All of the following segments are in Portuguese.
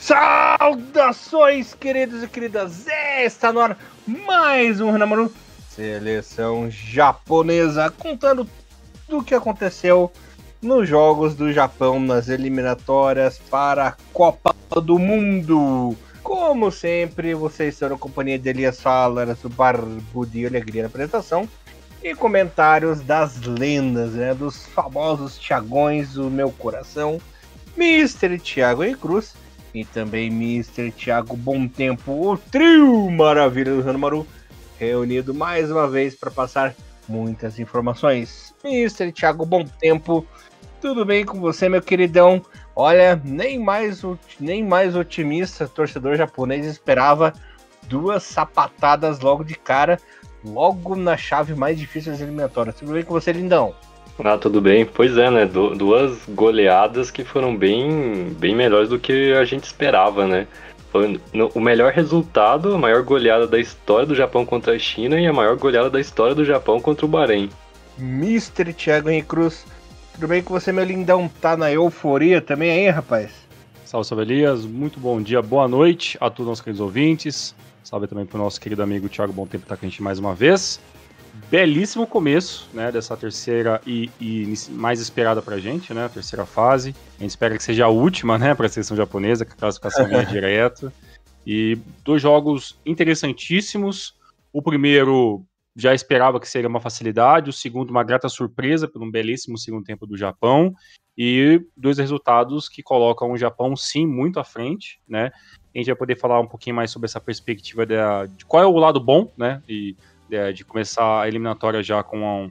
Saudações, queridos e queridas! Está no ar mais um Hanamaru Seleção Japonesa, contando tudo o que aconteceu nos Jogos do Japão nas eliminatórias para a Copa do Mundo. Como sempre, vocês estão na companhia de Elias Fala, do Barbudo e Alegria na apresentação, e comentários das lendas, né, dos famosos Thiagões do meu coração, Mr. Thiago E. Cruz, e também Mr. Thiago Bom Tempo, o trio maravilha do Hanamaru, reunido mais uma vez para passar muitas informações. Mr. Thiago Bom Tempo, tudo bem com você, meu queridão? Olha, nem mais otimista, torcedor japonês esperava duas sapatadas logo de cara, logo na chave mais difícil das eliminatórias. Tudo bem com você, lindão? Ah, tudo bem. Pois é, né? Duas goleadas que foram bem melhores do que a gente esperava, né? Foi o melhor resultado, a maior goleada da história do Japão contra a China e a maior goleada da história do Japão contra o Bahrein. Mr. Thiago Henrique Cruz, tudo bem com você, meu lindão? Tá na euforia também aí, rapaz? Salve, salve, Elias. Muito bom dia, boa noite a todos os nossos queridos ouvintes. Salve também pro nosso querido amigo Thiago Bom Tempo que tá com a gente mais uma vez. Belíssimo começo, né, dessa terceira e mais esperada pra gente, né, a terceira fase. A gente espera que seja a última, né, pra seleção japonesa, que a classificação venha direto. E dois jogos interessantíssimos. O primeiro já esperava que seria uma facilidade, o segundo uma grata surpresa por um belíssimo segundo tempo do Japão. E dois resultados que colocam o Japão, sim, muito à frente, né. A gente vai poder falar um pouquinho mais sobre essa perspectiva de qual é o lado bom, né, de começar a eliminatória já com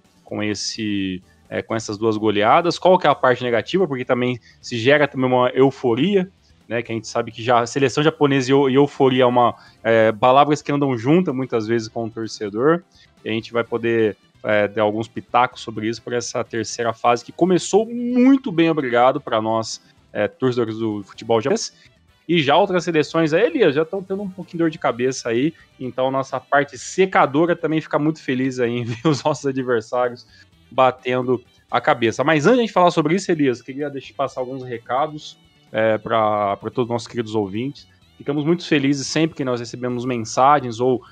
essas duas goleadas. Qual que é a parte negativa? Porque também se gera também uma euforia, né? Que a gente sabe que já a seleção japonesa e euforia palavras que andam juntas muitas vezes com o torcedor. E a gente vai poder dar alguns pitacos sobre isso para essa terceira fase que começou muito bem, obrigado, para nós, torcedores do futebol japonês. E já outras seleções aí, Elias, já estão tendo um pouquinho de dor de cabeça aí, então nossa parte secadora também fica muito feliz aí em ver os nossos adversários batendo a cabeça. Mas antes de a gente falar sobre isso, Elias, queria passar alguns recados para todos os nossos queridos ouvintes. Ficamos muito felizes sempre que nós recebemos mensagens ou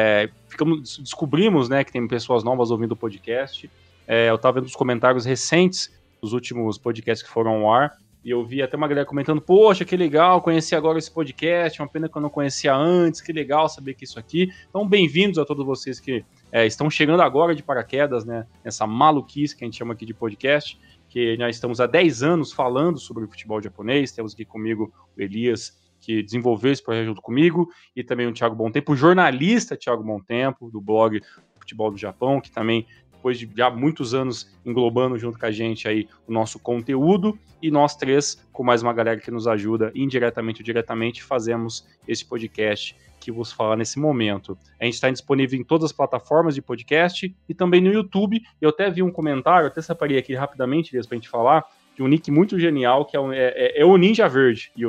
descobrimos, né, que tem pessoas novas ouvindo o podcast. Eu estava vendo os comentários recentes dos últimos podcasts que foram ao ar, e eu vi até uma galera comentando, poxa, que legal, conheci agora esse podcast, uma pena que eu não conhecia antes, que legal saber que isso aqui. Então, bem-vindos a todos vocês que estão chegando agora de paraquedas, né, nessa maluquice que a gente chama aqui de podcast, que nós estamos há 10 anos falando sobre o futebol japonês. Temos aqui comigo o Elias, que desenvolveu esse projeto junto comigo, e também o Thiago Bom Tempo, o jornalista Thiago Bom Tempo, do blog Futebol do Japão, que também, depois de já muitos anos englobando junto com a gente aí o nosso conteúdo, e nós três, com mais uma galera que nos ajuda indiretamente ou diretamente, fazemos esse podcast que vos fala nesse momento. A gente está disponível em todas as plataformas de podcast e também no YouTube. Eu até vi um comentário, até separei aqui rapidamente para a gente falar, de um nick muito genial, que é o Ninja Verde, e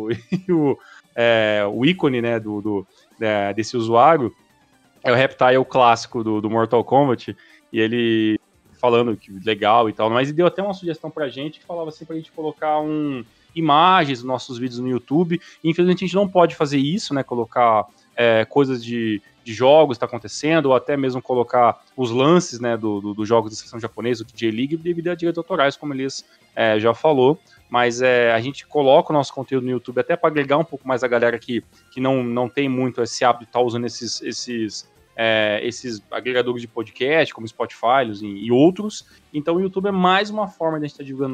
o ícone, né, desse usuário é o Reptile clássico do Mortal Kombat, e ele falando que legal e tal, mas ele deu até uma sugestão pra gente que falava assim pra gente colocar imagens dos nossos vídeos no YouTube. E, infelizmente a gente não pode fazer isso, né, colocar coisas de jogos que tá acontecendo, ou até mesmo colocar os lances, né, dos jogos da seleção japonesa, do J-League, devido a direitos autorais, como eles já falou. Mas a gente coloca o nosso conteúdo no YouTube até para agregar um pouco mais a galera que não tem muito esse hábito de estar usando esses agregadores de podcast, como Spotify e outros. Então o YouTube é mais uma forma de a gente estar divulgando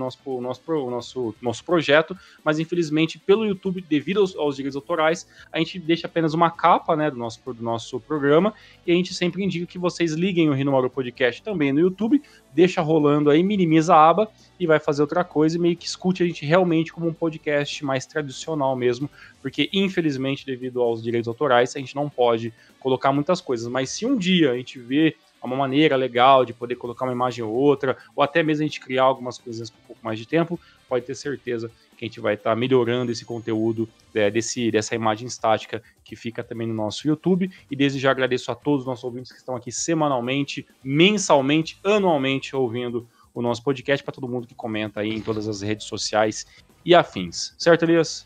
o nosso projeto, mas infelizmente pelo YouTube, devido aos direitos autorais, a gente deixa apenas uma capa, né, do nosso programa, e a gente sempre indica que vocês liguem o Hanamaru Podcast também no YouTube, deixa rolando aí, minimiza a aba e vai fazer outra coisa, e meio que escute a gente realmente como um podcast mais tradicional mesmo, porque infelizmente devido aos direitos autorais a gente não pode colocar muitas coisas, mas se um dia a gente vê uma maneira legal de poder colocar uma imagem ou outra, ou até mesmo a gente criar algumas coisas com um pouco mais de tempo, pode ter certeza que a gente vai estar melhorando esse conteúdo dessa imagem estática que fica também no nosso YouTube. E desde já agradeço a todos os nossos ouvintes que estão aqui semanalmente, mensalmente, anualmente ouvindo o nosso podcast, para todo mundo que comenta aí em todas as redes sociais e afins. Certo, Elias?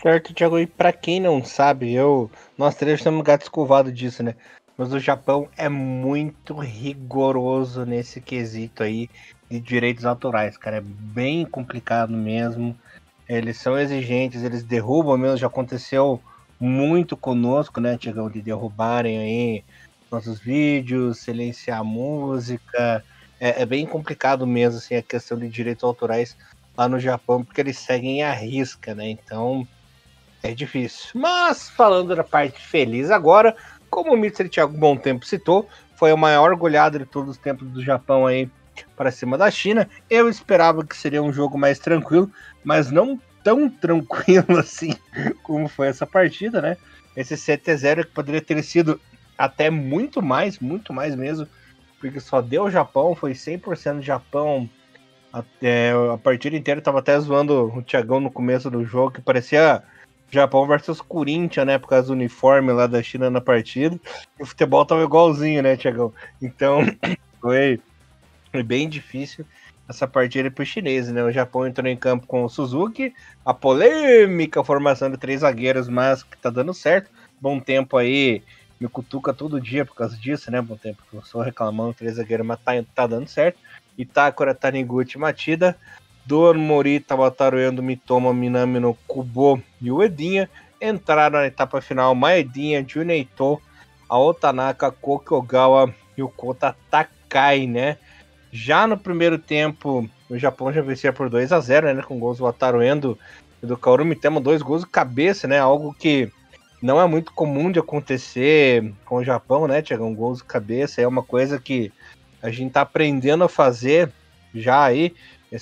Certo, Thiago, e pra quem não sabe, nós três estamos gato escovado disso, né? Mas o Japão é muito rigoroso nesse quesito aí de direitos autorais, cara. É bem complicado mesmo. Eles são exigentes, eles derrubam mesmo. Já aconteceu muito conosco, né, Tiagão, de derrubarem aí nossos vídeos, silenciar a música. É bem complicado mesmo, assim, a questão de direitos autorais lá no Japão, porque eles seguem à risca, né? Então é difícil. Mas, falando da parte feliz agora, como o Mr. Thiago Bom Tempo citou, foi a maior goleada de todos os tempos do Japão aí para cima da China. Eu esperava que seria um jogo mais tranquilo, mas não tão tranquilo assim como foi essa partida, né? Esse 7-0 que poderia ter sido até muito mais mesmo, porque só deu o Japão, foi 100% Japão. Até a partida inteira, tava até zoando o Thiagão no começo do jogo, que parecia Japão versus Corinthians, né? Por causa do uniforme lá da China na partida. E o futebol tava igualzinho, né, Thiagão? Então, foi bem difícil essa partida pro chinês, né? O Japão entrou em campo com o Suzuki, a polêmica formação de 3 zagueiros, mas que tá dando certo. Bom Tempo aí, me cutuca todo dia por causa disso, né? Bom Tempo, eu sou reclamando 3 zagueiros, mas tá dando certo. Itakura, Taniguchi, Matida, Dor, Morita, Wataru Endo, Mitoma, Minami no Kubo e o Edinha entraram na etapa final Maedinha, Juneito, Aotanaka, Kokyogawa e o Kota Takai, né? Já no primeiro tempo, o Japão já vencia por 2-0, né? Com gols do Wataru Endo e do Kaoru Mitoma, 2 gols de cabeça, né? Algo que não é muito comum de acontecer com o Japão, né? Tiago, um gol de cabeça é uma coisa que a gente tá aprendendo a fazer já aí,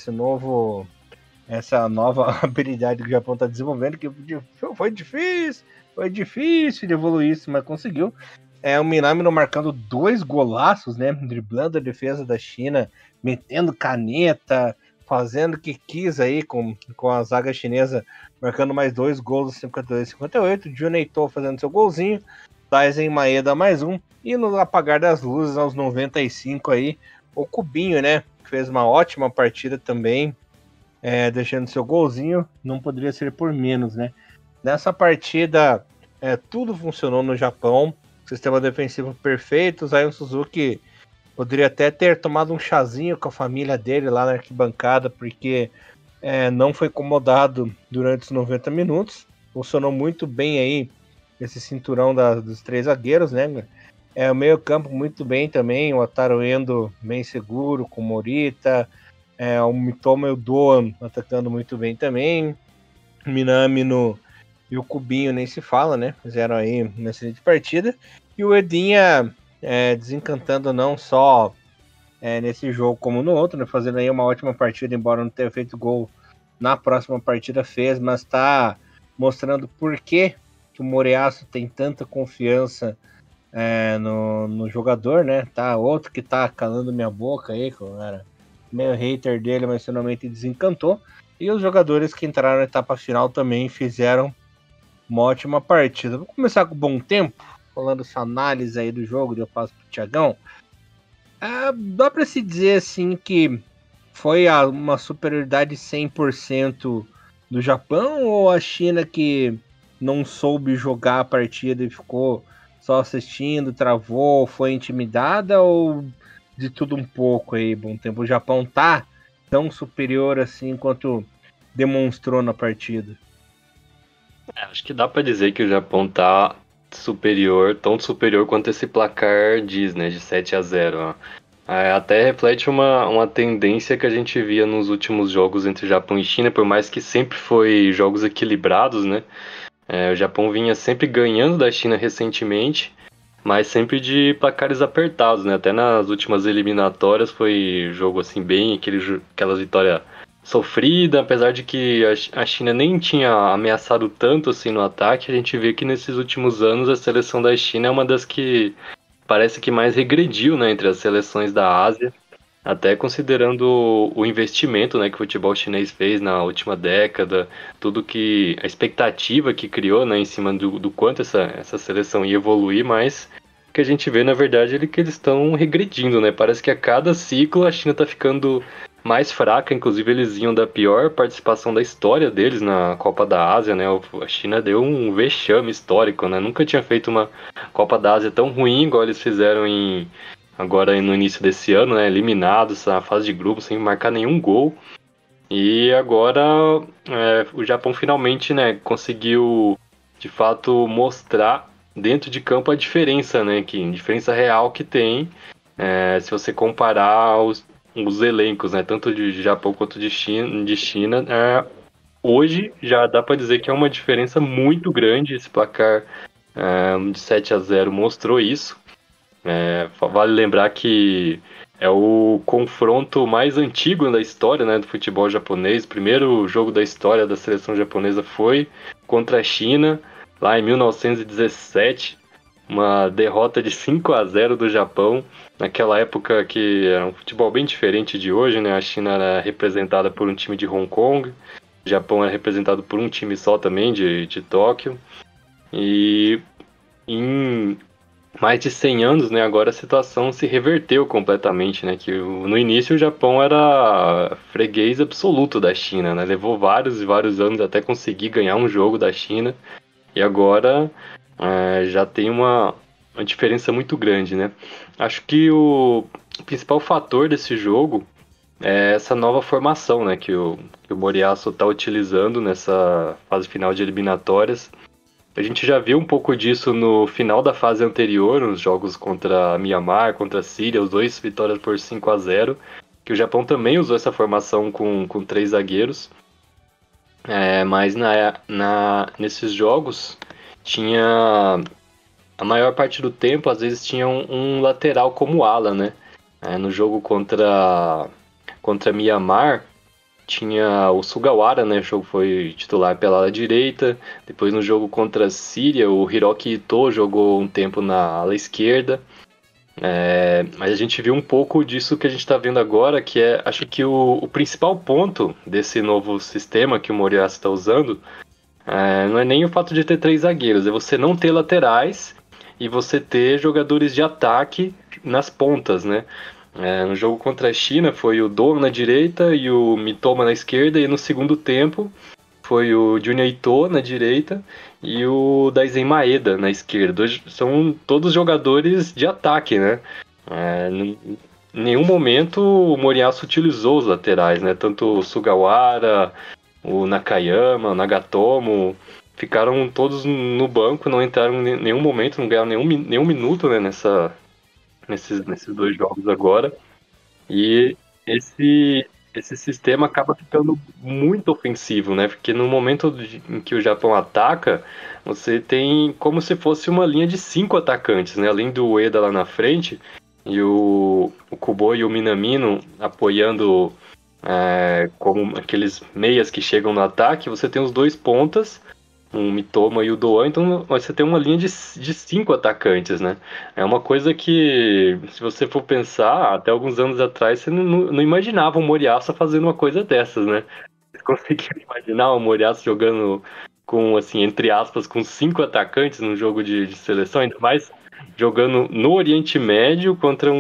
essa nova habilidade que o Japão tá desenvolvendo, que foi difícil de evoluir isso, mas conseguiu. O Minamino marcando 2 golaços, né, driblando a defesa da China, metendo caneta, fazendo o que quis aí com a zaga chinesa, marcando mais 2 gols, 52-58, Juneito fazendo seu golzinho, Daisen Maeda mais um, e no apagar das luzes, aos 95 aí, o Cubinho, né, que fez uma ótima partida também, deixando seu golzinho, não poderia ser por menos, né. Nessa partida, tudo funcionou no Japão, sistema defensivo perfeito, Zion Suzuki poderia até ter tomado um chazinho com a família dele lá na arquibancada, porque não foi incomodado durante os 90 minutos, funcionou muito bem aí esse cinturão dos 3 zagueiros, né? O meio campo muito bem também, o Wataru Endo bem seguro, com o Morita, o Mitoma e o Doan atacando muito bem também, o Minami e o Cubinho nem se fala, né? Fizeram aí uma excelente partida, e o Edinha desencantando não só nesse jogo como no outro, né? Fazendo aí uma ótima partida, embora não tenha feito gol na próxima partida fez, mas tá mostrando por que o Moreaço tem tanta confiança no jogador, né? Tá outro que tá calando minha boca aí, cara, meio hater dele, mas finalmente desencantou. E os jogadores que entraram na etapa final também fizeram uma ótima partida. Vou começar com o Bom Tempo, falando essa análise aí do jogo, eu passo pro Thiagão. Dá para se dizer assim que foi uma superioridade 100% do Japão, ou a China que não soube jogar a partida e ficou só assistindo, travou, foi intimidada, ou de tudo um pouco aí? Bom Tempo, o Japão tá tão superior assim quanto demonstrou na partida? Acho que dá pra dizer que o Japão tá superior, tão superior quanto esse placar diz, né, de 7-0. Ó. Até reflete uma tendência que a gente via nos últimos jogos entre Japão e China, por mais que sempre foi jogos equilibrados, né? O Japão vinha sempre ganhando da China recentemente, mas sempre de placares apertados, né? Até nas últimas eliminatórias foi jogo assim bem, aquelas vitórias sofrida, apesar de que a China nem tinha ameaçado tanto assim no ataque. A gente vê que nesses últimos anos a seleção da China é uma das que parece que mais regrediu, né, entre as seleções da Ásia, até considerando o investimento, né, que o futebol chinês fez na última década, tudo que a expectativa que criou, né, em cima do quanto essa seleção ia evoluir, mas o que a gente vê na verdade é que eles estão regredindo, né? Parece que a cada ciclo a China está ficando mais fraca, inclusive eles iam da pior participação da história deles na Copa da Ásia, né? A China deu um vexame histórico, né? Nunca tinha feito uma Copa da Ásia tão ruim igual eles fizeram agora no início desse ano, né? Eliminados na fase de grupo sem marcar nenhum gol. E agora o Japão finalmente, né, conseguiu de fato mostrar dentro de campo a diferença, né? A diferença real que tem se você comparar os elencos, né, tanto de Japão quanto de China, hoje já dá para dizer que é uma diferença muito grande. Esse placar de 7-0 mostrou isso. Vale lembrar que é o confronto mais antigo da história, né, do futebol japonês. O primeiro jogo da história da seleção japonesa foi contra a China, lá em 1917. Uma derrota de 5-0 do Japão, naquela época que era um futebol bem diferente de hoje, né? A China era representada por um time de Hong Kong, o Japão era representado por um time só também, de Tóquio. E em mais de 100 anos, né, agora a situação se reverteu completamente, né? Que no início o Japão era freguês absoluto da China, né? Levou vários e vários anos até conseguir ganhar um jogo da China. E agora já tem uma diferença muito grande, né? Acho que o principal fator desse jogo é essa nova formação, né? Que o Moriyasu está utilizando nessa fase final de eliminatórias. A gente já viu um pouco disso no final da fase anterior, nos jogos contra Myanmar, contra a Síria, os dois vitórias por 5-0, que o Japão também usou essa formação com 3 zagueiros. Mas nesses jogos tinha a maior parte do tempo, às vezes tinha um lateral como ala, né? No jogo contra Myanmar tinha o Sugawara, né? O jogo foi titular pela ala direita. Depois no jogo contra a Síria, o Hiroki Ito jogou um tempo na ala esquerda. Mas a gente viu um pouco disso que a gente está vendo agora, que acho que o principal ponto desse novo sistema que o Moriyasu está usando não é nem o fato de ter 3 zagueiros, é você não ter laterais e você ter jogadores de ataque nas pontas, né? No jogo contra a China foi o Do na direita e o Mitoma na esquerda, e no segundo tempo foi o Junya Ito na direita e o Daisen Maeda na esquerda. São todos jogadores de ataque, né? Em nenhum momento o Moriyasu utilizou os laterais, né? Tanto o Sugawara, o Nakayama, o Nagatomo, ficaram todos no banco, não entraram em nenhum momento, não ganharam nenhum minuto, né, nesses 2 jogos agora. E esse sistema acaba ficando muito ofensivo, né? Porque no momento em que o Japão ataca, você tem como se fosse uma linha de 5 atacantes, né? Além do Ueda lá na frente e o Kubo e o Minamino apoiando como aqueles meias que chegam no ataque. Você tem os 2 pontas, o Mitoma e o Doan, então você tem uma linha de 5 atacantes, né? É uma coisa que, se você for pensar, até alguns anos atrás, você não imaginava o Moriyasu fazendo uma coisa dessas, né? Você conseguia imaginar o Moriyasu jogando com, assim, entre aspas, com 5 atacantes num jogo de seleção, ainda mais jogando no Oriente Médio contra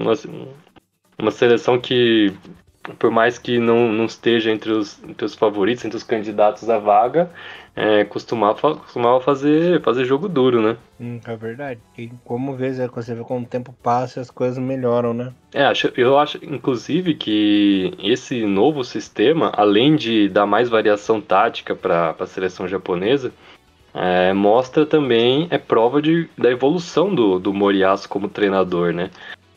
uma seleção que, por mais que não esteja entre os favoritos, entre os candidatos à vaga, costumava fazer jogo duro, né? É verdade. E como você vê como o tempo passa, as coisas melhoram, né? Eu acho, inclusive, que esse novo sistema, além de dar mais variação tática para a seleção japonesa, mostra também, prova da evolução do Moriyasu como treinador, né?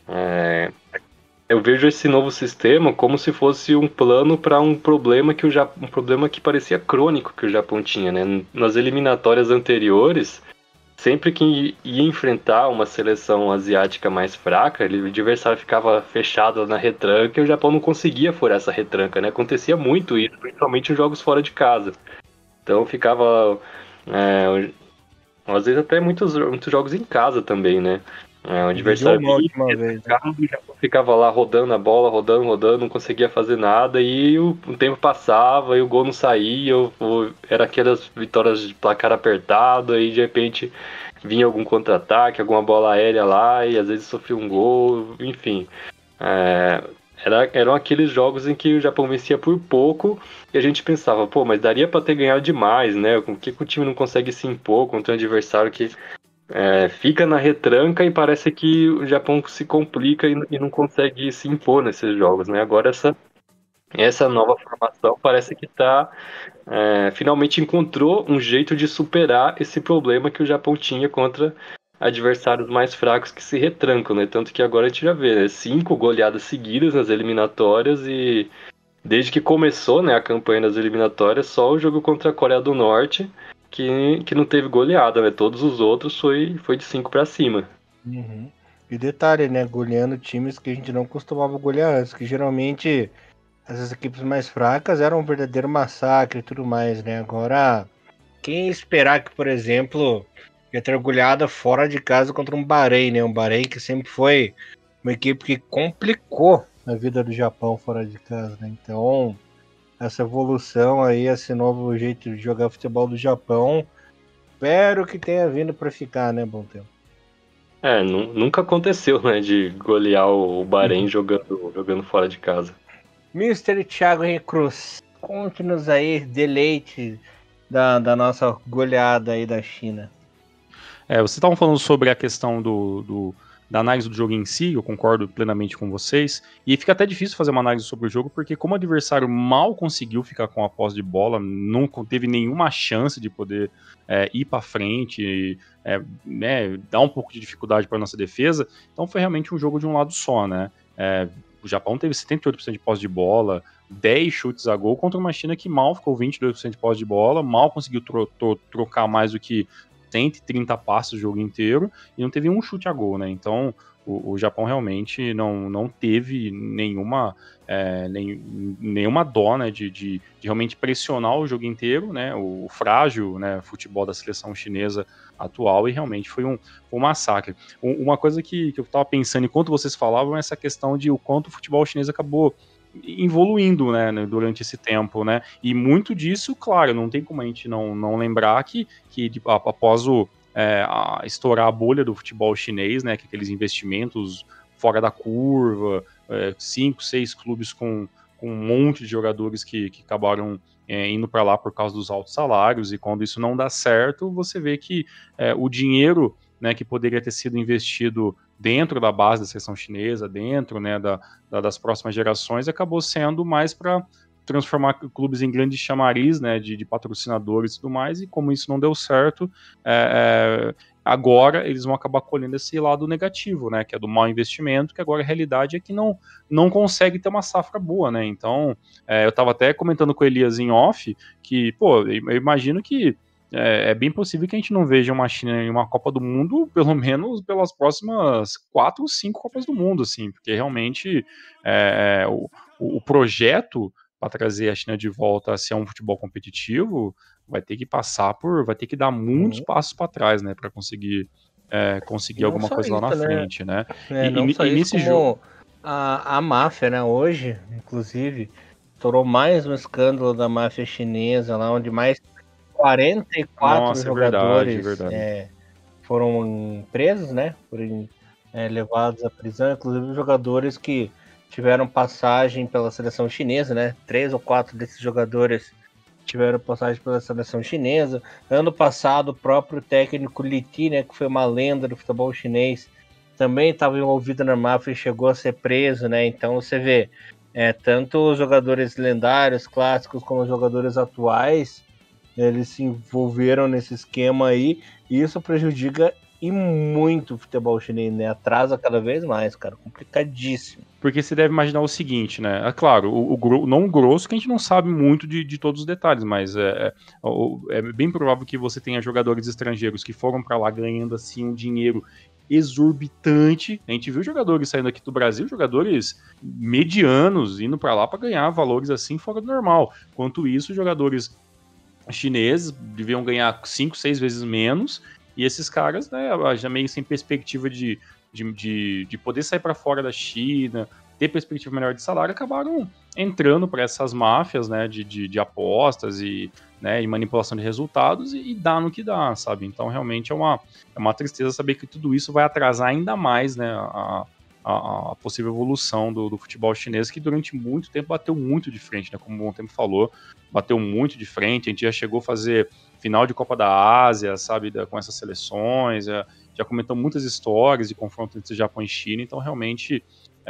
Eu vejo esse novo sistema como se fosse um plano para um problema um problema que parecia crônico que o Japão tinha, né? Nas eliminatórias anteriores, sempre que ia enfrentar uma seleção asiática mais fraca, o adversário ficava fechado na retranca e o Japão não conseguia furar essa retranca, né? Acontecia muito isso, principalmente em jogos fora de casa. Então ficava às vezes até muitos jogos em casa também, né? O adversário ficava lá rodando a bola, rodando, não conseguia fazer nada, e o tempo passava e o gol não saía, era aquelas vitórias de placar apertado, aí de repente vinha algum contra-ataque, alguma bola aérea lá, e às vezes sofria um gol, enfim. Eram aqueles jogos em que o Japão vencia por pouco e a gente pensava, pô, mas daria pra ter ganhado demais, né? Por que o time não consegue se impor contra um adversário que fica na retranca e parece que o Japão se complica e não consegue se impor nesses jogos, né? Agora essa nova formação parece que finalmente encontrou um jeito de superar esse problema que o Japão tinha contra adversários mais fracos que se retrancam, né? Tanto que agora a gente já vê, né? 5 goleadas seguidas nas eliminatórias e desde que começou, né, a campanha das eliminatórias, só o jogo contra a Coreia do Norte que não teve goleada, né? Todos os outros foi de 5 para cima. Uhum. E detalhe, né? Goleando times que a gente não costumava golear antes, que geralmente essas equipes mais fracas eram um verdadeiro massacre e tudo mais, né? Agora, quem ia esperar que, por exemplo, ia ter goleada fora de casa contra um Bahrein, né? Um Bahrein que sempre foi uma equipe que complicou a vida do Japão fora de casa, né? Então, essa evolução aí, esse novo jeito de jogar futebol do Japão, espero que tenha vindo para ficar, né, Bom Tempo? Nunca aconteceu, né, de golear o Bahrein jogando fora de casa. Mr. Thiago Henrique Cruz, conte-nos aí, deleite da nossa goleada aí da China. Vocês estavam falando sobre a questão da análise do jogo em si, eu concordo plenamente com vocês, e fica até difícil fazer uma análise sobre o jogo, porque como o adversário mal conseguiu ficar com a posse de bola, não teve nenhuma chance de poder ir para frente, dar um pouco de dificuldade para nossa defesa, então foi realmente um jogo de um lado só, né? O Japão teve 78% de posse de bola, 10 chutes a gol contra uma China que mal ficou 22% de posse de bola, mal conseguiu trocar mais do que 130 passos o jogo inteiro e não teve um chute a gol, né? Então o Japão realmente não teve nenhuma dó, né, de realmente pressionar o jogo inteiro, né? O frágil, né, futebol da seleção chinesa atual, e realmente foi um massacre. Uma coisa que eu estava pensando enquanto vocês falavam é essa questão de o quanto o futebol chinês acabou evoluindo, né, durante esse tempo, né, e muito disso, claro, não tem como a gente não lembrar que após estourar a bolha do futebol chinês, né, que aqueles investimentos fora da curva, 5, 6 clubes com um monte de jogadores que acabaram indo para lá por causa dos altos salários, e quando isso não dá certo, você vê que o dinheiro, né, que poderia ter sido investido dentro da base da seleção chinesa, dentro, né, das próximas gerações, acabou sendo mais para transformar clubes em grandes chamariz, né, de patrocinadores e tudo mais, e como isso não deu certo, agora eles vão acabar colhendo esse lado negativo, né, que é do mau investimento, que agora a realidade é que não consegue ter uma safra boa, né, então eu estava até comentando com o Elias em off, que, pô, eu imagino que é bem possível que a gente não veja uma China em uma Copa do Mundo, pelo menos pelas próximas 4 ou 5 Copas do Mundo, assim, porque realmente o projeto para trazer a China de volta a ser um futebol competitivo vai ter que dar muitos passos para trás, né, para conseguir alguma coisa lá na frente, né? Não só isso, nesse como jogo a máfia, né, hoje, inclusive, estourou mais um escândalo da máfia chinesa, lá onde mais 44 jogadores foram presos, né? Foram levados à prisão, inclusive jogadores que tiveram passagem pela seleção chinesa, né? 3 ou 4 desses jogadores tiveram passagem pela seleção chinesa. Ano passado, o próprio técnico Li Ti, né, que foi uma lenda do futebol chinês, também estava envolvido na máfia e chegou a ser preso, né? Então você vê, tanto os jogadores lendários, clássicos, como os jogadores atuais, eles se envolveram nesse esquema aí, e isso prejudica e muito o futebol chinês, né? Atrasa cada vez mais, cara. Complicadíssimo. Porque você deve imaginar o seguinte, né? É claro, não o grosso, que a gente não sabe muito de todos os detalhes, mas é bem provável que você tenha jogadores estrangeiros que foram para lá ganhando assim um dinheiro exorbitante. A gente viu jogadores saindo aqui do Brasil, jogadores medianos, indo para lá para ganhar valores assim fora do normal. Enquanto isso, jogadores chineses deviam ganhar 5, 6 vezes menos, e esses caras, né, já meio sem perspectiva de poder sair para fora da China, ter perspectiva melhor de salário, acabaram entrando para essas máfias, né, de apostas e manipulação de resultados, e dá no que dá, sabe? Então realmente é uma tristeza saber que tudo isso vai atrasar ainda mais, né, a possível evolução do futebol chinês, que durante muito tempo bateu muito de frente, né? Como o Bom Tempo falou, bateu muito de frente. A gente já chegou a fazer final de Copa da Ásia, sabe, com essas seleções, já comentou muitas histórias de confronto entre Japão e China, então realmente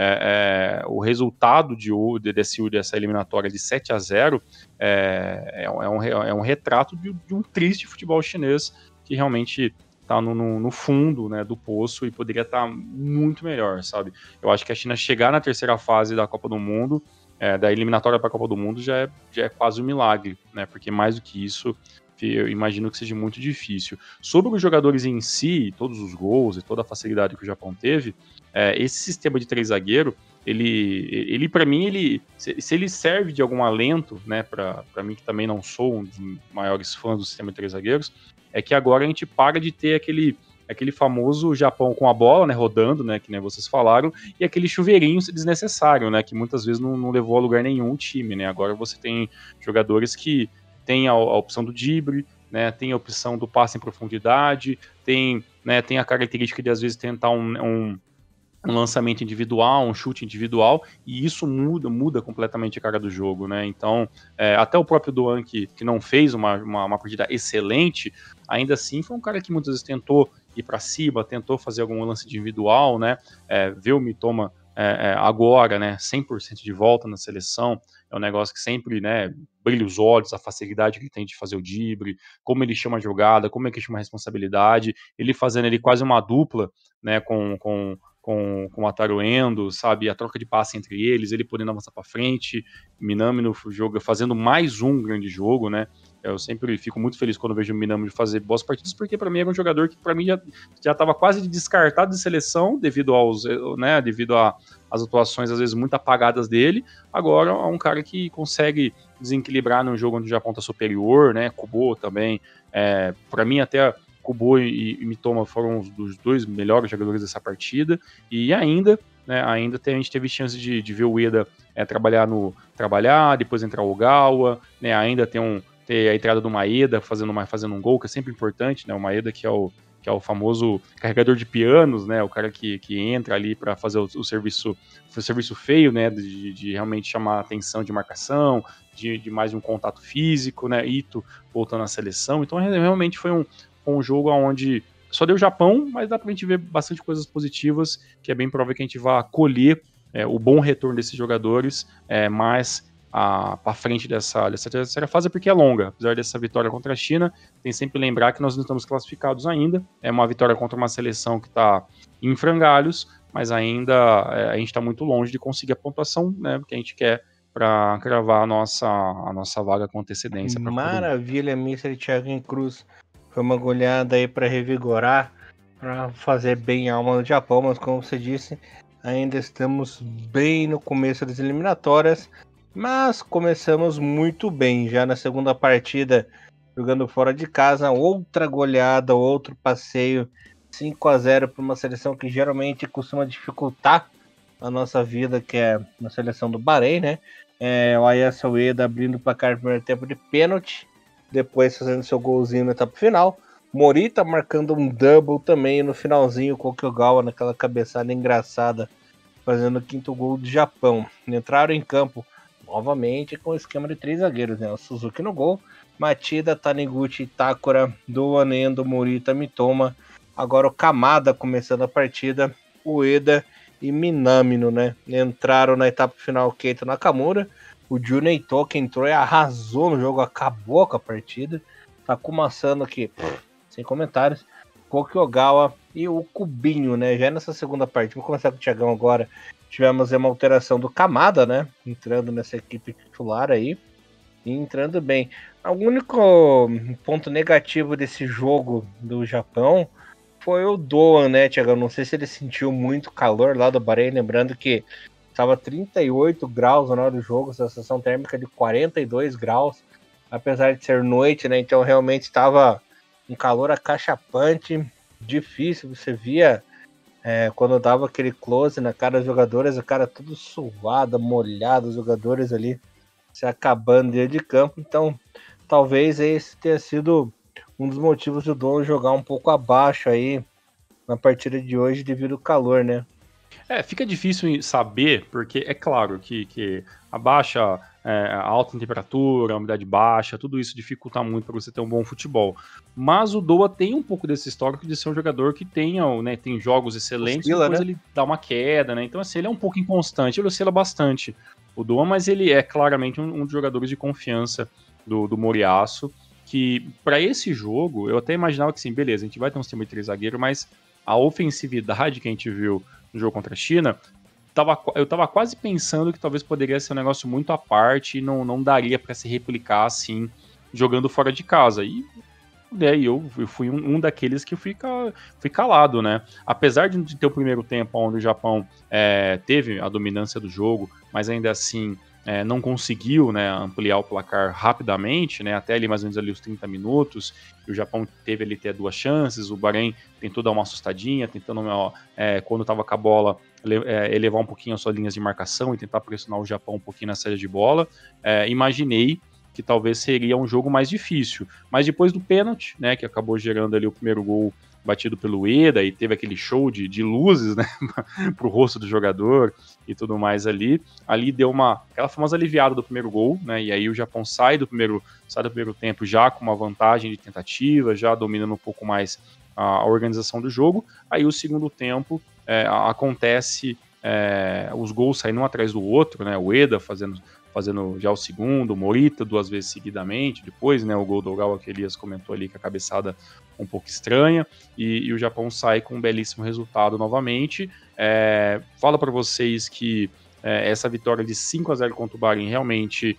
o resultado dessa eliminatória de 7-0 é um retrato de um triste futebol chinês que realmente está no fundo, né, do poço e poderia estar muito melhor, sabe? Eu acho que a China chegar na terceira fase da Copa do Mundo, da eliminatória para a Copa do Mundo, já é quase um milagre, né? Porque mais do que isso, eu imagino que seja muito difícil. Sobre os jogadores em si, todos os gols e toda a facilidade que o Japão teve, esse sistema de 3 zagueiros, ele para mim, se ele serve de algum alento, né, para mim que também não sou um dos maiores fãs do sistema de 3 zagueiros, é que agora a gente para de ter aquele famoso Japão com a bola, né, rodando, né, que nem vocês falaram, e aquele chuveirinho desnecessário, né, que muitas vezes não levou a lugar nenhum o time, né. Agora você tem jogadores que têm a opção do drible, né, tem a opção do passe em profundidade, tem a característica de às vezes tentar um lançamento individual, um chute individual, e isso muda completamente a cara do jogo, né? Então, até o próprio Doan, que não fez uma partida excelente, ainda assim foi um cara que muitas vezes tentou ir para cima, tentou fazer algum lance individual, né? Ver o Mitoma agora, né, 100% de volta na seleção, é um negócio que sempre, né, brilha os olhos, a facilidade que ele tem de fazer o drible, como ele chama a jogada, como é que chama a responsabilidade, ele fazendo ele quase uma dupla, né, com o Wataru Endo, sabe, a troca de passe entre eles, ele podendo avançar para frente, Minami no jogo, fazendo mais um grande jogo, né, eu sempre fico muito feliz quando vejo o Minami fazer boas partidas, porque para mim era um jogador que para mim já estava quase descartado de seleção, devido às atuações às vezes muito apagadas dele, agora é um cara que consegue desequilibrar num jogo onde o Japão está superior, né, Kubo também, para mim até Kubo e Mitoma foram os dos 2 melhores jogadores dessa partida, e ainda a gente teve chance de ver o Ueda trabalhar, depois entrar o Ogawa, né, ainda ter a entrada do Maeda fazendo um gol, que é sempre importante, né, o Maeda que é o famoso carregador de pianos, né, o cara que entra ali para fazer o serviço feio, né, de realmente chamar a atenção de marcação, de mais um contato físico, né, Ito voltando à seleção, então realmente foi um jogo onde só deu Japão, mas dá pra gente ver bastante coisas positivas, que é bem provável que a gente vá colher o bom retorno desses jogadores, mas para frente dessa terceira fase, porque é longa. Apesar dessa vitória contra a China, tem sempre que lembrar que nós não estamos classificados ainda. É uma vitória contra uma seleção que está em frangalhos, mas ainda a gente está muito longe de conseguir a pontuação, né, que a gente quer para cravar a nossa vaga com antecedência. Maravilha, Mr. Thiago Cruz. Foi uma goleada aí para revigorar, para fazer bem a alma do Japão, mas como você disse, ainda estamos bem no começo das eliminatórias, mas começamos muito bem. Já na segunda partida, jogando fora de casa, outra goleada, outro passeio, 5-0 para uma seleção que geralmente costuma dificultar a nossa vida, que é a seleção do Bahrein, né? O Ayase Ueda abrindo o placar no primeiro tempo de pênalti, depois fazendo seu golzinho na etapa final. Morita marcando um double também no finalzinho com o Kyogawa naquela cabeçada engraçada, fazendo o 5º gol do Japão. Entraram em campo novamente com o esquema de 3 zagueiros, né? O Suzuki no gol, Machida, Taniguchi, Takura, Doan, Endo, Morita, Mitoma. Agora o Kamada começando a partida, Ueda e Minamino, né? Entraram na etapa final Keita Nakamura, o Junei Toki entrou e arrasou no jogo, acabou com a partida. Takuma Asano aqui, sem comentários. Kokyogawa e o Cubinho, né? Já nessa segunda partida, vou começar com o Thiagão agora. Tivemos uma alteração do Kamada, né? Entrando nessa equipe titular aí. E entrando bem. O único ponto negativo desse jogo do Japão foi o Doan, né, Thiagão? Não sei se ele sentiu muito calor lá do Bahrein, lembrando que estava 38 graus na hora do jogo, sensação térmica de 42 graus, apesar de ser noite, né? Então realmente estava um calor acachapante, difícil. Você via quando dava aquele close na cara dos jogadores, a cara tudo suada, molhado, os jogadores ali se acabando dentro de campo. Então talvez esse tenha sido um dos motivos do Doan jogar um pouco abaixo aí na partida de hoje devido ao calor, né? Fica difícil saber, porque é claro que a baixa, a alta temperatura, a umidade baixa, tudo isso dificulta muito para você ter um bom futebol. Mas o Doa tem um pouco desse histórico de ser um jogador que tem jogos excelentes, Oscila, depois né? ele dá uma queda, né? Então, assim, ele é um pouco inconstante, ele oscila bastante, o Doa, mas ele é claramente um dos jogadores de confiança do Moriaço, que para esse jogo, eu até imaginava que, sim, beleza, a gente vai ter um sistema de 3 zagueiros, mas a ofensividade que a gente viu no jogo contra a China, eu tava quase pensando que talvez poderia ser um negócio muito à parte e não daria para se replicar assim, jogando fora de casa. E eu fui um daqueles que fui calado, né? Apesar de ter o primeiro tempo onde o Japão teve a dominância do jogo, mas ainda assim não conseguiu, né, ampliar o placar rapidamente, né, até ali mais ou menos ali os 30 minutos, e o Japão teve ali até 2 chances, o Bahrein tentou dar uma assustadinha, tentando, quando estava com a bola, elevar um pouquinho as suas linhas de marcação e tentar pressionar o Japão um pouquinho na saída de bola. Imaginei que talvez seria um jogo mais difícil, mas depois do pênalti, né, que acabou gerando ali o primeiro gol batido pelo Ueda, e teve aquele show de luzes, né, pro rosto do jogador e tudo mais ali deu aquela famosa aliviada do primeiro gol, né, e aí o Japão sai do primeiro tempo já com uma vantagem de tentativa, já dominando um pouco mais a organização do jogo. Aí o segundo tempo acontece, os gols saindo um atrás do outro, né, o Ueda fazendo já o segundo, o Morita 2 vezes seguidamente, depois, né, o gol do Ogawa que Elias comentou ali, com a cabeçada um pouco estranha, e o Japão sai com um belíssimo resultado novamente. Falo para vocês que essa vitória de 5-0 contra o Bahrein realmente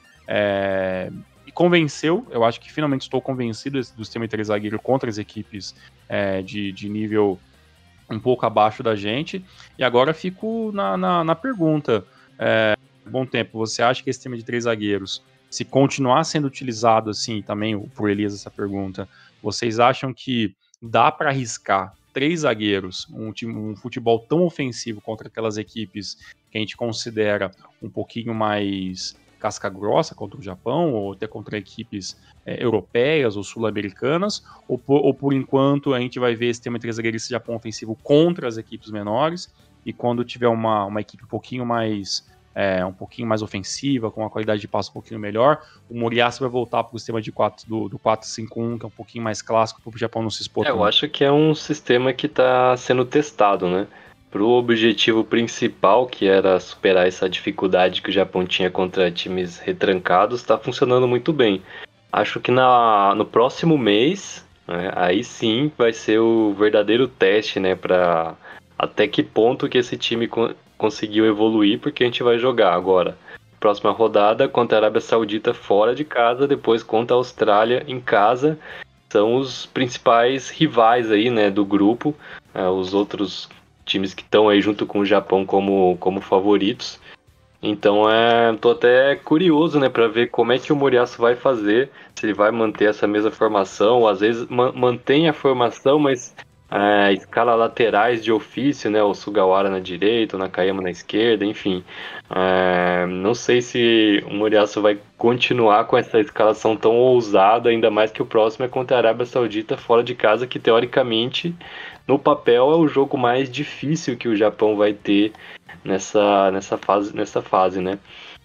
me convenceu. Eu acho que finalmente estou convencido do sistema de 3 zagueiro contra as equipes de nível um pouco abaixo da gente, e agora fico na pergunta, bom tempo, você acha que esse tema de 3 zagueiros, se continuar sendo utilizado assim, também por Elias essa pergunta, vocês acham que dá para arriscar 3 zagueiros, um futebol tão ofensivo contra aquelas equipes que a gente considera um pouquinho mais casca grossa contra o Japão, ou até contra equipes europeias ou sul-americanas, ou por enquanto a gente vai ver esse tema de 3 zagueiros, esse Japão ofensivo contra as equipes menores, e quando tiver uma equipe um pouquinho mais ofensiva, com uma qualidade de passo um pouquinho melhor, o Moriaço vai voltar para o sistema do 4-5-1, que é um pouquinho mais clássico, para o Japão não se expor tanto. Eu acho que é um sistema que está sendo testado, né? Para o objetivo principal, que era superar essa dificuldade que o Japão tinha contra times retrancados, está funcionando muito bem. Acho que no próximo mês, né, aí sim vai ser o verdadeiro teste, né? Para até que ponto que esse time conseguiu evoluir, porque a gente vai jogar agora. Próxima rodada contra a Arábia Saudita fora de casa, depois contra a Austrália em casa. São os principais rivais aí, né, do grupo, os outros times que estão aí junto com o Japão como favoritos. Então tô até curioso, né, para ver como é que o Moriaço vai fazer, se ele vai manter essa mesma formação, ou às vezes mantém a formação, mas escala laterais de ofício, né, o Sugawara na direita, o Nakayama na esquerda, enfim. Não sei se o Moriaço vai continuar com essa escalação tão ousada, ainda mais que o próximo é contra a Arábia Saudita fora de casa, que teoricamente no papel é o jogo mais difícil que o Japão vai ter nessa fase, né?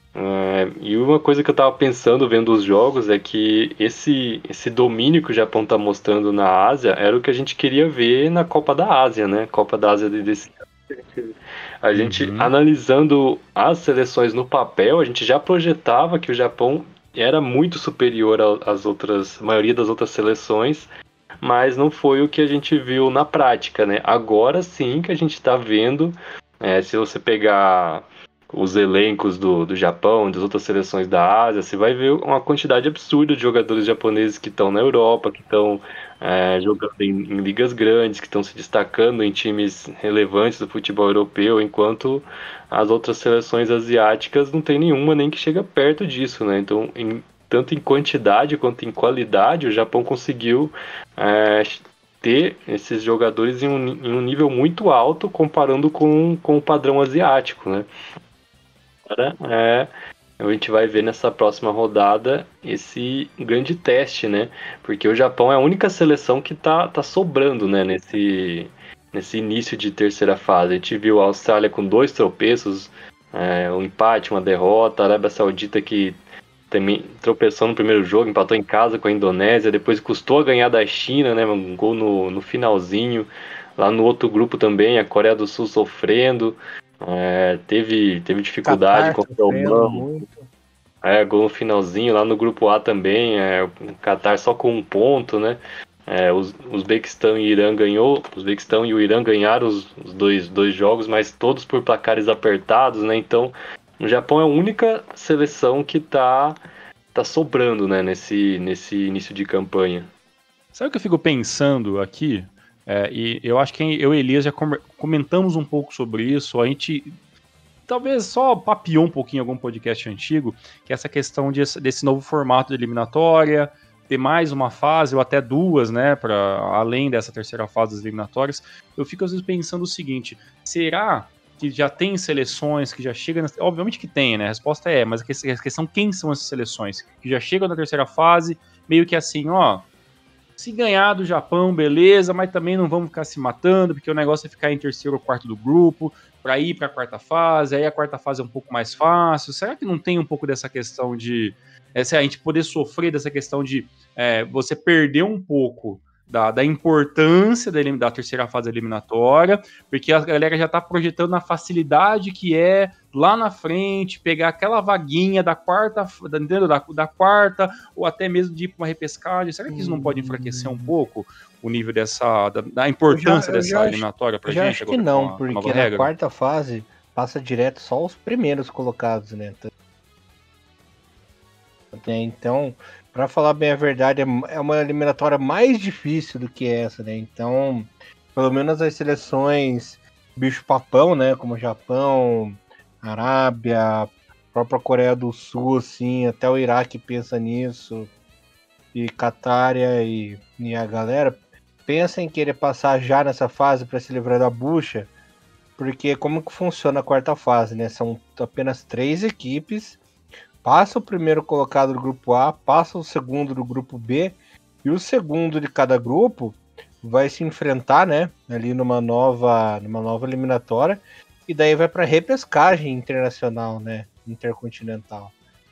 E uma coisa que eu tava pensando vendo os jogos é que esse domínio que o Japão tá mostrando na Ásia era o que a gente queria ver na Copa da Ásia, né? Copa da Ásia desse ano. A gente analisando as seleções no papel, a gente já projetava que o Japão era muito superior às outras, a maioria das outras seleções, mas não foi o que a gente viu na prática, né? Agora sim que a gente tá vendo, se você pegar os elencos do Japão, das outras seleções da Ásia, você vai ver uma quantidade absurda de jogadores japoneses que estão na Europa, que estão jogando em ligas grandes, que estão se destacando em times relevantes do futebol europeu, enquanto as outras seleções asiáticas não tem nenhuma nem que chega perto disso, né? Então, tanto em quantidade quanto em qualidade, o Japão conseguiu ter esses jogadores em um nível muito alto comparando com o padrão asiático, né? Agora, a gente vai ver nessa próxima rodada esse grande teste, né? Porque o Japão é a única seleção que tá sobrando, né? nesse início de terceira fase. A gente viu a Austrália com 2 tropeços, um empate, uma derrota, a Arábia Saudita que também tropeçou no primeiro jogo, empatou em casa com a Indonésia, depois custou a ganhar da China, né, um gol no finalzinho. Lá no outro grupo também, a Coreia do Sul sofrendo, teve dificuldade Catar contra o sofrendo Oman, muito. gol no finalzinho. Lá no grupo A também, o Catar só com 1 ponto, né? Os Uzbequistão e Irã ganhou, o Uzbequistão e o Irã ganharam os dois jogos, mas todos por placares apertados, né? Então, o Japão é a única seleção que tá sobrando, né, nesse início de campanha. Sabe o que eu fico pensando aqui? E eu acho que eu e Elias já comentamos um pouco sobre isso. A gente talvez só papiou um pouquinho em algum podcast antigo, que é essa questão desse novo formato de eliminatória, ter mais uma fase ou até 2, né, para além dessa terceira fase das eliminatórias. Eu fico às vezes pensando o seguinte: será que já tem seleções que já chegam... Obviamente que tem, né? A resposta é, mas a questão quem são essas seleções que já chegam na terceira fase, meio que assim, ó, se ganhar do Japão, beleza, mas também não vamos ficar se matando, porque o negócio é ficar em terceiro ou quarto do grupo, para ir para a quarta fase, aí a quarta fase é um pouco mais fácil. Será que não tem um pouco dessa questão de... a gente poder sofrer dessa questão de você perder um pouco da importância da terceira fase eliminatória, porque a galera já tá projetando a facilidade que é lá na frente, pegar aquela vaguinha da quarta, da quarta, ou até mesmo de ir para uma repescagem. Será que isso não pode enfraquecer um pouco o nível da importância dessa eliminatória pra gente? Eu acho que não, porque na quarta fase passa direto só os primeiros colocados, né? Então, para falar bem a verdade, é uma eliminatória mais difícil do que essa, né? Então, pelo menos as seleções bicho-papão, né? Como Japão, Arábia, própria Coreia do Sul, assim, até o Iraque pensa nisso, e Catar e a galera pensa em querer passar já nessa fase para se livrar da bucha, porque como que funciona a quarta fase, né? São apenas 3 equipes. Passa o primeiro colocado do grupo A, passa o segundo do grupo B, e o segundo de cada grupo vai se enfrentar, né, ali numa nova eliminatória, e daí vai para repescagem internacional, né, intercontinental.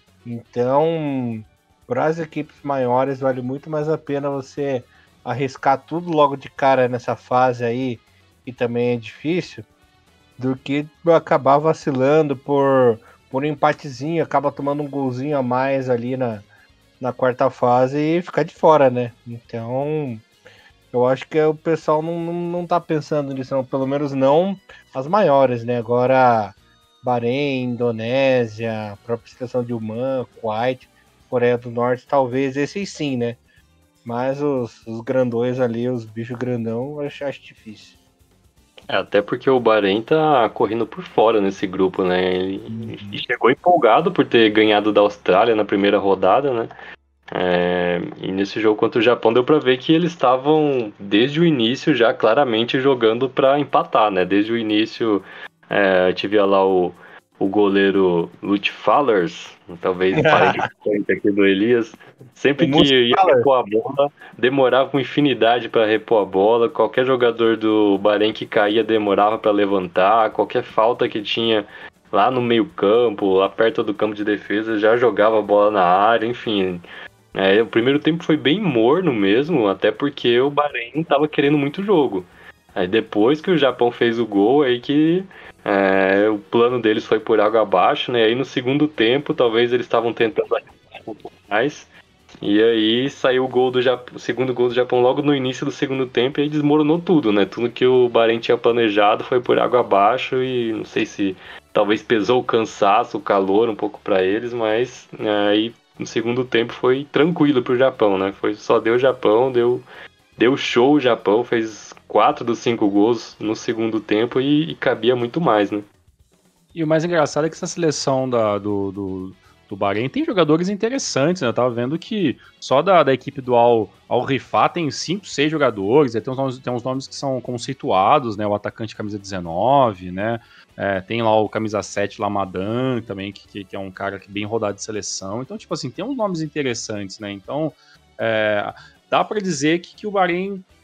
Então, para as equipes maiores vale muito mais a pena você arriscar tudo logo de cara nessa fase aí, que também é difícil, do que acabar vacilando por um empatezinho, acaba tomando um golzinho a mais ali na quarta fase e ficar de fora, né? Então, eu acho que o pessoal não tá pensando nisso, não. Pelo menos não as maiores, né? Agora, Bahrein, Indonésia, a própria seleção de Oman, Kuwait, Coreia do Norte, talvez esses sim, né? Mas os grandões ali, os bichos grandão, eu acho difícil. Até porque o Bahrein tá correndo por fora nesse grupo, né? Ele chegou empolgado por ter ganhado da Austrália na primeira rodada, né? E nesse jogo contra o Japão deu pra ver que eles estavam, desde o início, já claramente jogando pra empatar, né? Desde o início, tive lá o goleiro Lutz Fallers, talvez parente aqui do Elias, sempre que ia repor a bola, demorava uma infinidade para repor a bola, qualquer jogador do Bahrein que caía demorava para levantar, qualquer falta que tinha lá no meio campo, lá perto do campo de defesa, já jogava a bola na área, enfim. O primeiro tempo foi bem morno mesmo, até porque o Bahrein estava querendo muito jogo. Aí depois que o Japão fez o gol, aí que o plano deles foi por água abaixo, né? Aí no segundo tempo, talvez eles estavam tentando um pouco mais. E aí saiu o segundo gol do Japão logo no início do segundo tempo e aí desmoronou tudo, né? Tudo que o Bahrein tinha planejado foi por água abaixo e não sei se talvez pesou o cansaço, o calor um pouco para eles, mas aí no segundo tempo foi tranquilo pro Japão, né? Só deu o Japão, deu show o Japão, fez 4 dos 5 gols no segundo tempo e cabia muito mais, né? E o mais engraçado é que essa seleção do Bahrein tem jogadores interessantes, né? Eu tava vendo que só da equipe do Al-Rifá tem 5, 6 jogadores, tem uns nomes que são conceituados, né? O atacante camisa 19, né? Tem lá o camisa 7, Lamadan, também, que é um cara bem rodado de seleção. Então, tipo assim, tem uns nomes interessantes, né? Então, dá para dizer que o Bahrein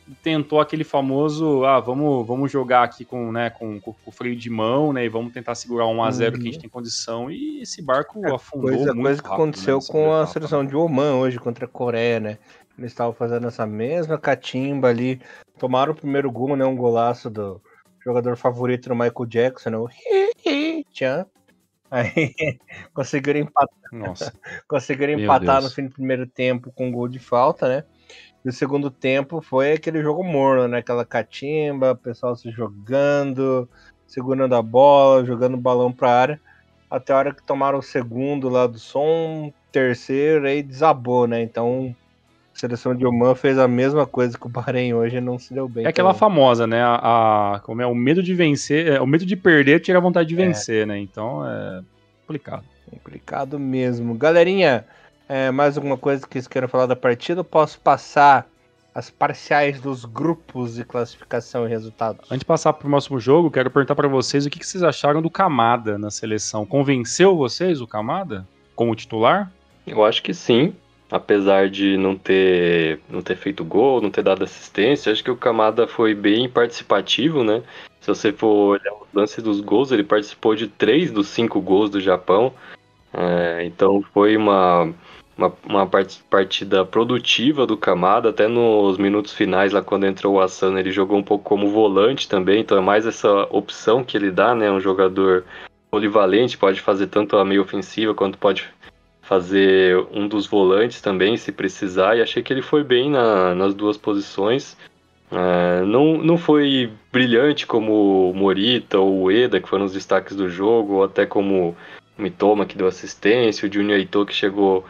tentou aquele famoso, vamos jogar aqui com o freio de mão, né, e vamos tentar segurar 1-0 que a gente tem condição, e esse barco afundou muito rápido. Coisa que aconteceu com a seleção de Oman hoje contra a Coreia, né? Eles estavam fazendo essa mesma catimba ali, tomaram o primeiro gol, né, um golaço do jogador favorito do Michael Jackson, né, o Tchan. Aí conseguiram empatar. Nossa. Conseguiram empatar no fim do primeiro tempo com um gol de falta, né? E o segundo tempo foi aquele jogo morno, né? Aquela catimba, o pessoal se jogando, segurando a bola, jogando o balão pra área. Até a hora que tomaram o segundo lá do som, terceiro, aí desabou, né? Então, a seleção de Oman fez a mesma coisa que o Bahrein hoje e não se deu bem. É aquela famosa, né? Como é o medo de vencer, o medo de perder tira a vontade de vencer, né? Então é complicado. Complicado mesmo. Galerinha, mais alguma coisa que vocês queiram falar da partida? Eu posso passar as parciais dos grupos de classificação e resultados? Antes de passar para o próximo jogo, quero perguntar para vocês o que vocês acharam do Kamada na seleção. Convenceu vocês o Kamada como titular? Eu acho que sim. Apesar de não ter feito gol, não ter dado assistência, acho que o Kamada foi bem participativo, né? Se você for olhar o lance dos gols, ele participou de 3 dos 5 gols do Japão. Então foi uma partida produtiva do Kamada, até nos minutos finais, lá quando entrou o Asano, ele jogou um pouco como volante também, então é mais essa opção que ele dá, né? Um jogador polivalente, pode fazer tanto a meio ofensiva quanto pode fazer um dos volantes também, se precisar, e achei que ele foi bem nas duas posições. Não foi brilhante como o Morita ou o Ueda, que foram os destaques do jogo, ou até como o Mitoma, que deu assistência, o Junior Ito, que chegou,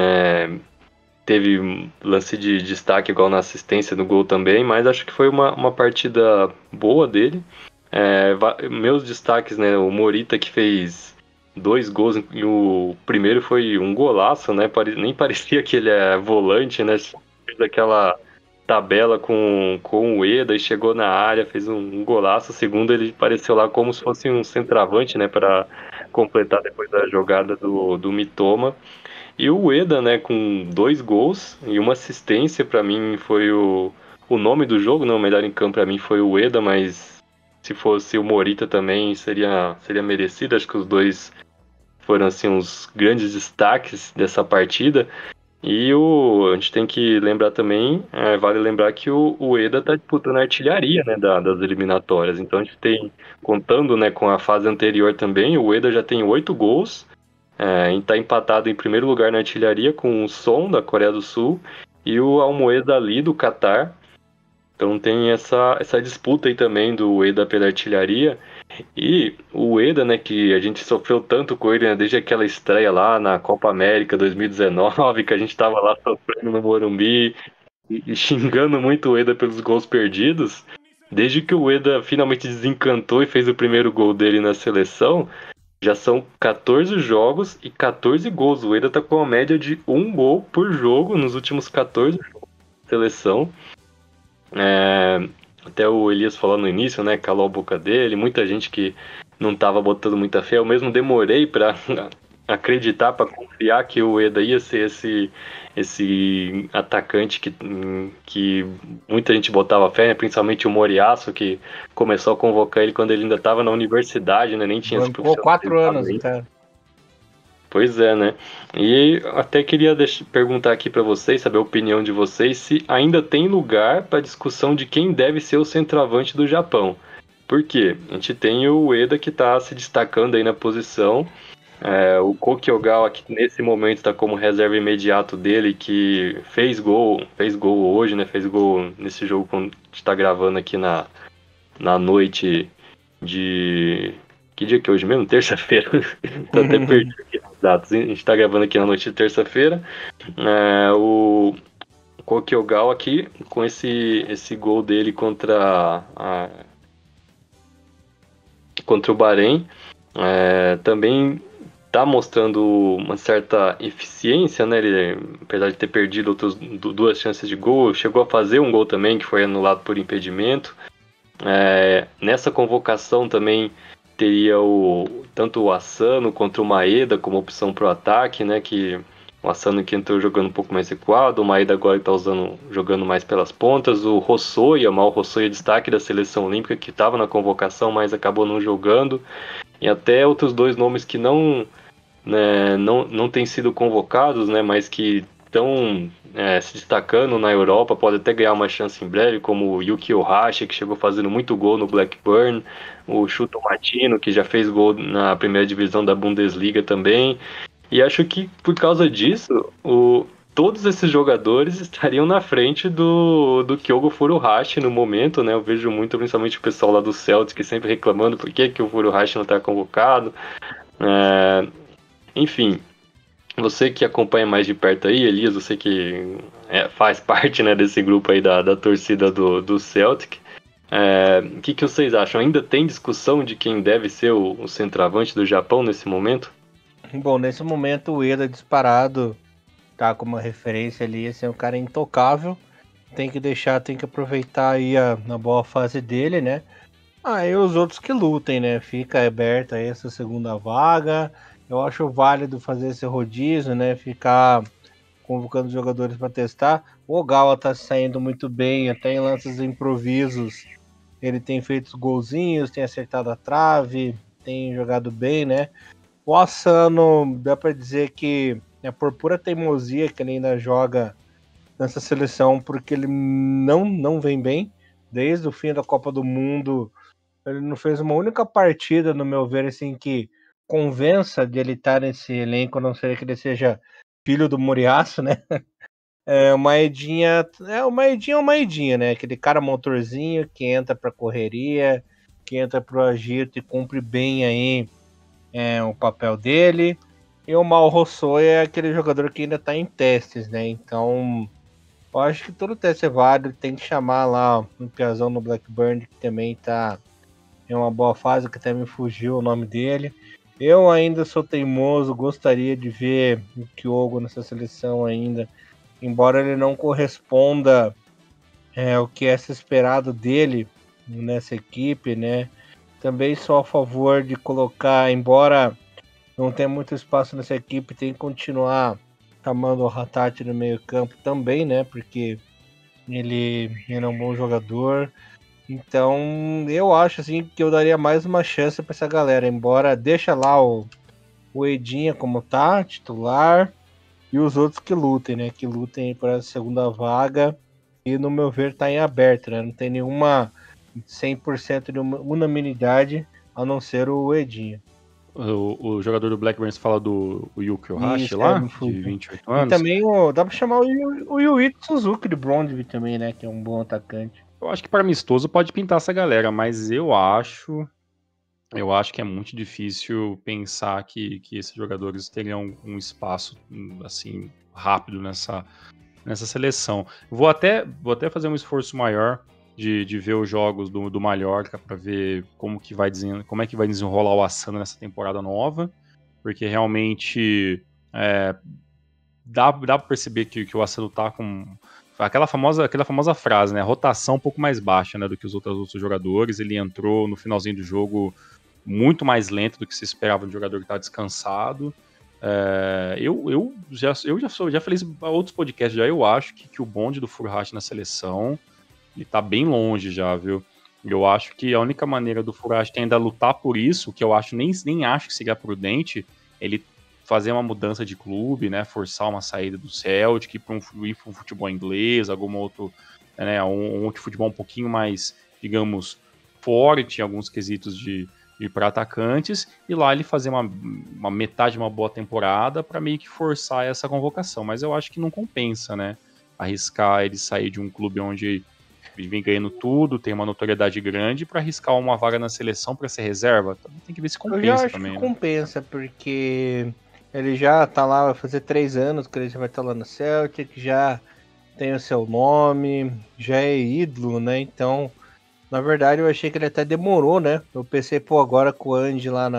teve lance de destaque igual na assistência no gol também, mas acho que foi uma partida boa dele. Meus destaques, né, o Morita, que fez 2 gols, e o primeiro foi um golaço, né? Nem parecia que ele é volante, né? Fez aquela tabela com o Ueda e chegou na área, fez um golaço. O segundo, ele apareceu lá como se fosse um centroavante, né? Para completar depois da jogada do Mitoma. E o Ueda, né? Com 2 gols e uma assistência, para mim foi o nome do jogo, né? O melhor em campo para mim foi o Ueda, mas se fosse o Morita também seria merecido. Acho que os dois foram assim uns grandes destaques dessa partida. E a gente tem que lembrar também, vale lembrar que o Ueda está disputando a artilharia, né, das eliminatórias. Então a gente tem, contando, né, com a fase anterior também, o Ueda já tem 8 gols, e está empatado em primeiro lugar na artilharia com o Son, da Coreia do Sul, e o Al-Moed Ali, do Catar. Então tem essa disputa aí também do Ueda pela artilharia. E o Ueda, né, que a gente sofreu tanto com ele, né, desde aquela estreia lá na Copa América 2019, que a gente tava lá sofrendo no Morumbi e xingando muito o Ueda pelos gols perdidos. Desde que o Ueda finalmente desencantou e fez o primeiro gol dele na seleção, já são 14 jogos e 14 gols. O Ueda tá com uma média de 1 gol por jogo nos últimos 14 jogos da seleção. Até o Elias falou no início, né, calou a boca dele, muita gente que não tava botando muita fé, eu mesmo demorei para acreditar, para confiar que o Ueda ia ser esse atacante que muita gente botava fé, né, principalmente o Moriaço, que começou a convocar ele quando ele ainda estava na universidade, né, nem tinha... Ficou 4 anos, cara. Pois é, né? E até queria perguntar aqui para vocês, saber a opinião de vocês, se ainda tem lugar para discussão de quem deve ser o centroavante do Japão. Por quê? A gente tem o Ueda que está se destacando aí na posição, o Koki Ogawa, que nesse momento está como reserva imediato dele, que fez gol hoje, né? Fez gol nesse jogo que a gente está gravando aqui na noite de... Que dia que é hoje mesmo? Terça-feira. Tô até perdido aqui nos dados. A gente tá gravando aqui na noite de terça-feira. O Koki Ogawa aqui, com esse gol dele contra o Bahrein, também tá mostrando uma certa eficiência, né? Ele, apesar de ter perdido outras 2 chances de gol, chegou a fazer um gol também, que foi anulado por impedimento. Nessa convocação também teria tanto o Asano quanto o Maeda como opção para o ataque, né, que O Asano que entrou jogando um pouco mais recuado, o Maeda agora tá jogando mais pelas pontas, o Hosoya, o Hosoya destaque da seleção olímpica, que estava na convocação, mas acabou não jogando, e até outros dois nomes que não têm sido convocados, né, mas que estão se destacando na Europa, pode até ganhar uma chance em breve, como o Yuki Ohashi, que chegou fazendo muito gol no Blackburn, o Shuto Matino, que já fez gol na primeira divisão da Bundesliga também. E acho que por causa disso, todos esses jogadores estariam na frente do Kyogo Furuhashi no momento, né? Eu vejo muito, principalmente o pessoal lá do Celtic, sempre reclamando por que o Furuhashi não está convocado. Enfim, você que acompanha mais de perto aí, Elias, você que faz parte, né, desse grupo aí da torcida do Celtic, o que vocês acham? Ainda tem discussão de quem deve ser o centroavante do Japão nesse momento? Bom, nesse momento o Ueda disparado tá como uma referência ali, esse é um cara intocável. Tem que aproveitar aí a boa fase dele, né? E os outros que lutem, né? Fica aberta aí essa segunda vaga. Eu acho válido fazer esse rodízio, né? Ficar convocando jogadores para testar. O Ogawa tá saindo muito bem, até em lances improvisos. Ele tem feito os golzinhos, tem acertado a trave, tem jogado bem, né? O Asano, dá para dizer que é por pura teimosia que ele ainda joga nessa seleção, porque ele não vem bem. Desde o fim da Copa do Mundo, ele não fez uma única partida, no meu ver, assim, que convença de ele estar nesse elenco, a não ser que ele seja filho do Moriaço, né? O Maedinha é o Maedinha, né? Aquele cara motorzinho que entra pra correria, que entra pro agito e cumpre bem aí o papel dele. E o Mal Hosoya é aquele jogador que ainda está em testes, né? Então, eu acho que todo teste é válido. Tem que chamar lá um piazão no Blackburn, que também está em uma boa fase, que até me fugiu o nome dele. Eu ainda sou teimoso, gostaria de ver o Kyogo nessa seleção ainda, embora ele não corresponda ao que é se esperado dele nessa equipe, né? Também sou a favor de colocar, embora não tenha muito espaço nessa equipe, tem que continuar chamando o Hatate no meio campo também, né? Porque ele é um bom jogador. Então eu acho assim que eu daria mais uma chance para essa galera, embora deixa lá o Edinha como tá, titular, e os outros que lutem, né? Que lutem por essa segunda vaga. E no meu ver tá em aberto, né? Não tem nenhuma 100% de unanimidade, a não ser o Edinha. O jogador do Blackburn fala do Yuki Ohashi Isso, lá, me de fugiu. 28 E anos. também dá pra chamar o Yuichi Suzuki de Brondby também, né? Que é um bom atacante. Eu acho que para amistoso pode pintar essa galera, mas eu acho que é muito difícil pensar que esses jogadores teriam um espaço assim rápido nessa seleção. Vou até fazer um esforço maior de ver os jogos do Mallorca para ver como é que vai desenrolar o Asano nessa temporada nova, porque realmente dá para perceber que o Asano tá com aquela famosa frase, né? Rotação um pouco mais baixa, né, do que os outros jogadores. Ele entrou no finalzinho do jogo muito mais lento do que se esperava de um jogador que está descansado. Eu já falei isso em outros podcasts, eu acho que o bonde do Furuhashi na seleção ele tá bem longe já, viu? Eu acho que a única maneira do Furuhashi ainda lutar por isso, que eu acho nem acho que seria prudente, ele fazer uma mudança de clube, né, forçar uma saída do Celtic, ir para um futebol inglês, algum outro, né, um outro futebol um pouquinho mais, digamos, forte em alguns quesitos de para atacantes, e lá ele fazer uma metade de uma boa temporada para meio que forçar essa convocação. Mas eu acho que não compensa, né? Arriscar ele sair de um clube onde ele vem ganhando tudo, tem uma notoriedade grande, para arriscar uma vaga na seleção para ser reserva. Tem que ver se compensa. Eu já acho também, que né? compensa, porque ele já tá lá, vai fazer 3 anos que ele já vai estar lá no Celtic, já tem o seu nome, já é ídolo, né? Então, na verdade, eu achei que ele até demorou, né? Eu pensei, pô, agora com o Andy lá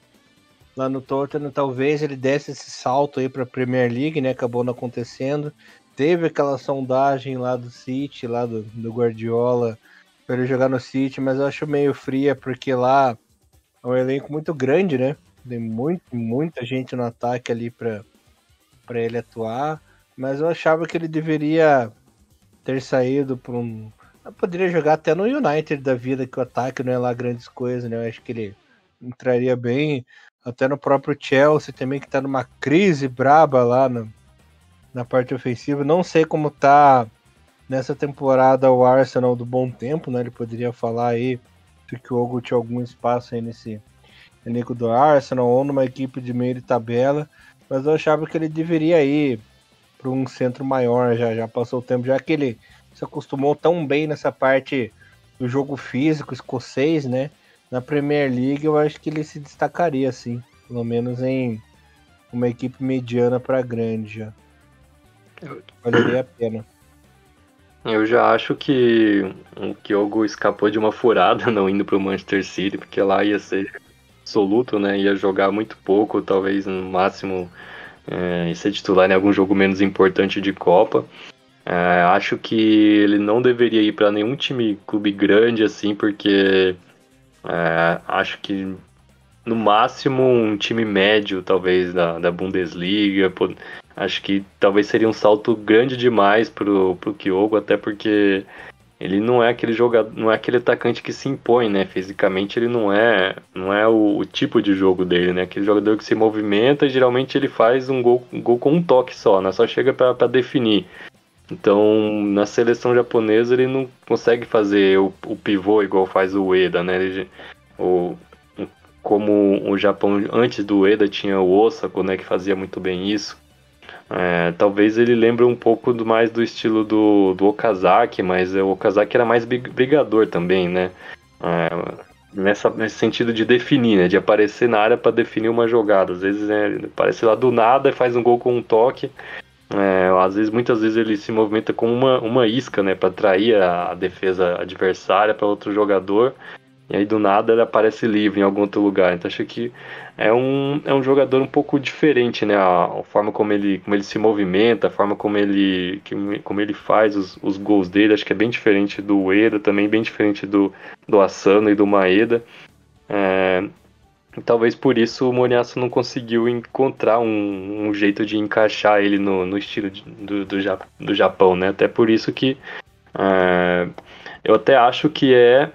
no Tottenham, talvez ele desse esse salto aí para a Premier League, né? Acabou não acontecendo. Teve aquela sondagem lá do City, lá do Guardiola, para ele jogar no City, mas eu acho meio fria, porque lá é um elenco muito grande, né? Tem muita gente no ataque ali para para ele atuar, mas eu achava que ele deveria ter saído para um... Eu poderia jogar até no United da vida, que o ataque não é lá grandes coisas, né? Eu acho que ele entraria bem, até no próprio Chelsea também, que tá numa crise braba lá na parte ofensiva. Não sei como tá nessa temporada o Arsenal do bom tempo, né? Ele poderia falar aí se o Kyogo tinha algum espaço aí nesse elenco do Arsenal ou numa equipe de meio de tabela, mas eu achava que ele deveria ir para um centro maior, já passou o tempo, já que ele se acostumou tão bem nessa parte do jogo físico escocês, né? Na Premier League eu acho que ele se destacaria, assim, pelo menos em uma equipe mediana para grande já. Valeria a pena. Eu já acho que o Kyogo escapou de uma furada não indo pro Manchester City, porque lá ia ser absoluto, né? Ia jogar muito pouco, talvez no máximo ser titular em algum jogo menos importante de Copa. Acho que ele não deveria ir para nenhum clube grande assim, porque acho que no máximo um time médio, talvez da Bundesliga. Acho que talvez seria um salto grande demais pro Kyogo, até porque ele não é aquele jogador, não é aquele atacante que se impõe, né? Fisicamente ele não é o tipo de jogo dele, né? Aquele jogador que se movimenta e geralmente ele faz um gol com um toque só, né? Só chega para definir. Então, na seleção japonesa ele não consegue fazer o pivô igual faz o Ueda, né? Como o Japão antes do Ueda tinha o Osako, né? Que fazia muito bem isso. Talvez ele lembre um pouco mais do estilo do Okazaki, mas o Okazaki era mais brigador também, né? Nesse sentido de definir, né? De aparecer na área para definir uma jogada. Às vezes ele aparece lá do nada e faz um gol com um toque. Muitas vezes ele se movimenta como uma isca, né? Para atrair a defesa adversária para outro jogador. E aí do nada ele aparece livre em algum outro lugar. Então acho que é um jogador um pouco diferente, né? A forma como ele se movimenta, a forma como ele faz os gols dele, acho que é bem diferente do Ueda, também bem diferente do Asano e do Maeda. Talvez por isso o Moriyasu não conseguiu encontrar um jeito de encaixar ele no estilo do Japão, né? Até por isso que eu até acho que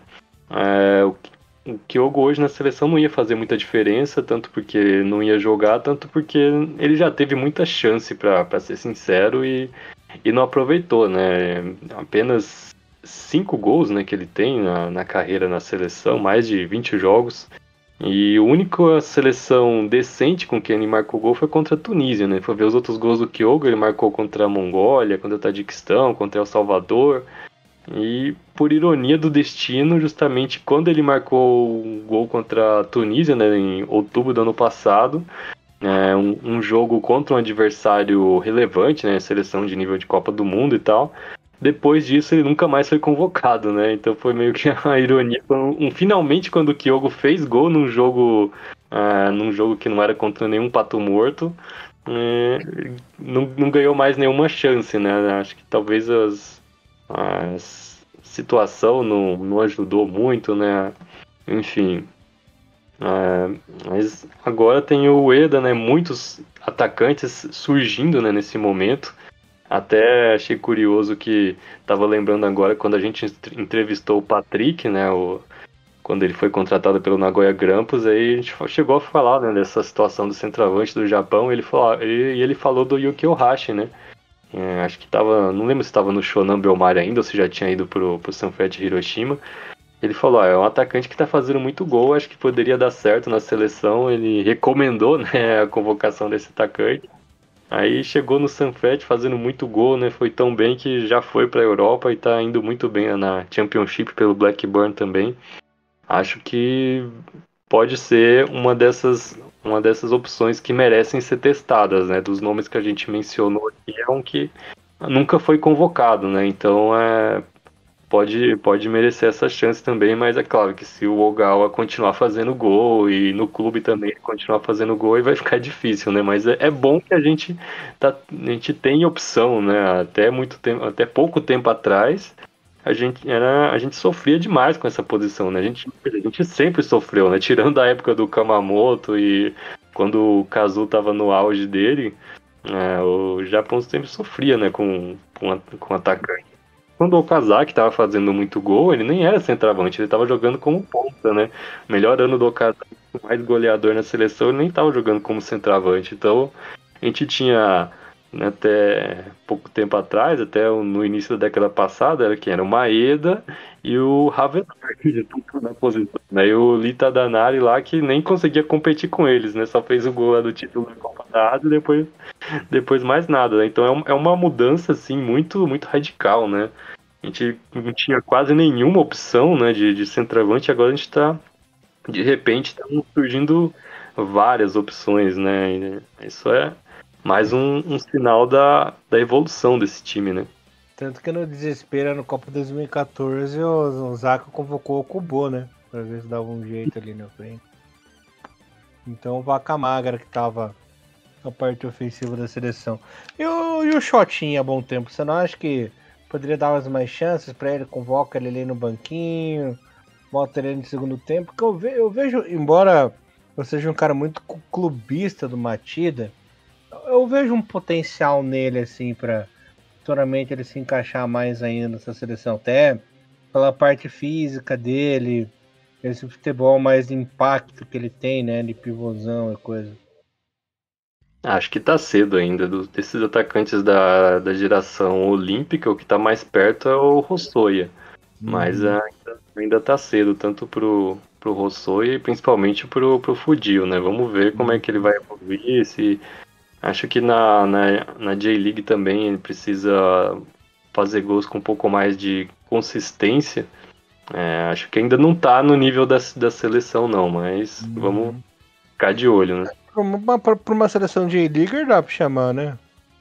o Kyogo hoje na seleção não ia fazer muita diferença, tanto porque não ia jogar, tanto porque ele já teve muita chance, para ser sincero, e não aproveitou, né? Apenas 5 gols, né, que ele tem na carreira na seleção, mais de 20 jogos. E a única seleção decente com quem ele marcou gol foi contra a Tunísia, né? Foi ver os outros gols do Kyogo, ele marcou contra a Mongólia, contra o Tajiquistão, contra El Salvador. E por ironia do destino, justamente quando ele marcou um gol contra a Tunísia, né, em outubro do ano passado, um jogo contra um adversário relevante, né, seleção de nível de Copa do Mundo e tal. Depois disso ele nunca mais foi convocado, né? Então foi meio que a ironia. Finalmente quando o Kyogo fez gol num jogo que não era contra nenhum pato morto, não ganhou mais nenhuma chance, né? Acho que talvez a situação não ajudou muito, né? Enfim. Mas agora tem o Ueda, né? Muitos atacantes surgindo, né, nesse momento. Até achei curioso que tava lembrando agora quando a gente entrevistou o Patrick, né? Quando ele foi contratado pelo Nagoya Grampus, aí a gente chegou a falar, né, dessa situação do centroavante do Japão. Ele falou do Yuki Ohashi, né? Acho que não lembro se estava no Shonan Bellmare ainda ou se já tinha ido pro Sanfrecce Hiroshima. Ele falou, é um atacante que tá fazendo muito gol, acho que poderia dar certo na seleção. Ele recomendou, né, a convocação desse atacante. Aí chegou no Sanfrecce fazendo muito gol, né? Foi tão bem que já foi para a Europa e tá indo muito bem na Championship pelo Blackburn também. Acho que pode ser uma dessas opções que merecem ser testadas, né? Dos nomes que a gente mencionou aqui, é um que nunca foi convocado, né? Então pode merecer essa chance também, mas é claro que se o Ogawa continuar fazendo gol e no clube também continuar fazendo gol, aí vai ficar difícil, né? Mas é bom que a gente tem opção, né? Até pouco tempo atrás, a gente sofria demais com essa posição, né? A gente sempre sofreu, né? Tirando a época do Kamamoto e quando o Kazu tava no auge dele, O Japão sempre sofria, né, com atacante. Quando o Okazaki estava fazendo muito gol, ele nem era centroavante, ele estava jogando como ponta, né? Melhor ano do Okazaki, mais goleador na seleção, ele nem estava jogando como centroavante. Então, a gente tinha, né, até pouco tempo atrás, no início da década passada, era o Maeda e o Havelange na posição, né? E o Lita Danari lá, que nem conseguia competir com eles, né? Só fez o gol lá do título da Copa da Ásia e depois mais nada, né? Então é uma mudança, assim, muito, muito radical, né? A gente não tinha quase nenhuma opção, né, de centroavante, agora a gente tá, de repente, estão surgindo várias opções, né? E isso é mais um sinal da evolução desse time, né? Tanto que no desespero, no Copa 2014, o Zaca convocou o Kubo, né? Pra ver se dava um jeito ali na frente. Então o Vaca Magra que tava na parte ofensiva da seleção. E o Shotinha há bom tempo, você não acha que poderia dar mais chances pra ele? Convoca ele ali no banquinho, bota ele no segundo tempo. Porque eu vejo, embora eu seja um cara muito clubista do Matida, eu vejo um potencial nele, assim, pra futuramente ele se encaixar mais ainda nessa seleção. Até pela parte física dele, esse futebol mais de impacto que ele tem, né? De pivôzão e coisa. Acho que tá cedo ainda. Desses atacantes da geração olímpica, o que tá mais perto é o Rossoya. Mas ainda tá cedo, tanto pro Rossoya e principalmente pro Fudio, né? Vamos ver como é que ele vai evoluir. Acho que na J-League também ele precisa fazer gols com um pouco mais de consistência. Acho que ainda não tá no nível da seleção, não, mas vamos ficar de olho, né? Pra uma seleção de J-League dá pra chamar, né?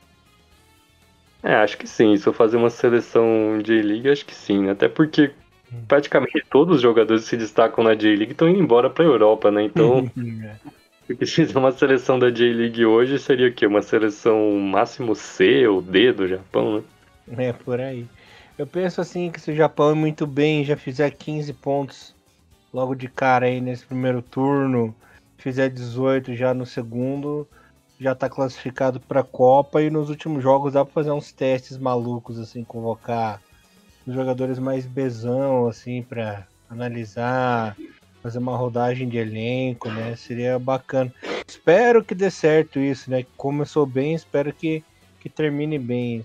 Acho que sim. Se eu fazer uma seleção J-League, acho que sim. Até porque praticamente todos os jogadores que se destacam na J-League estão indo embora pra Europa, né? Então, se fizer uma seleção da J-League hoje, seria o quê? Uma seleção máximo C ou D do Japão, né? É, por aí. Eu penso assim que se o Japão ir muito bem, já fizer 15 pontos logo de cara aí nesse primeiro turno, fizer 18 já no segundo, já tá classificado pra Copa, e nos últimos jogos dá pra fazer uns testes malucos, assim, convocar os jogadores mais bezão, assim, pra analisar, fazer uma rodagem de elenco, né? Seria bacana. Espero que dê certo isso, né? Começou bem, espero que termine bem.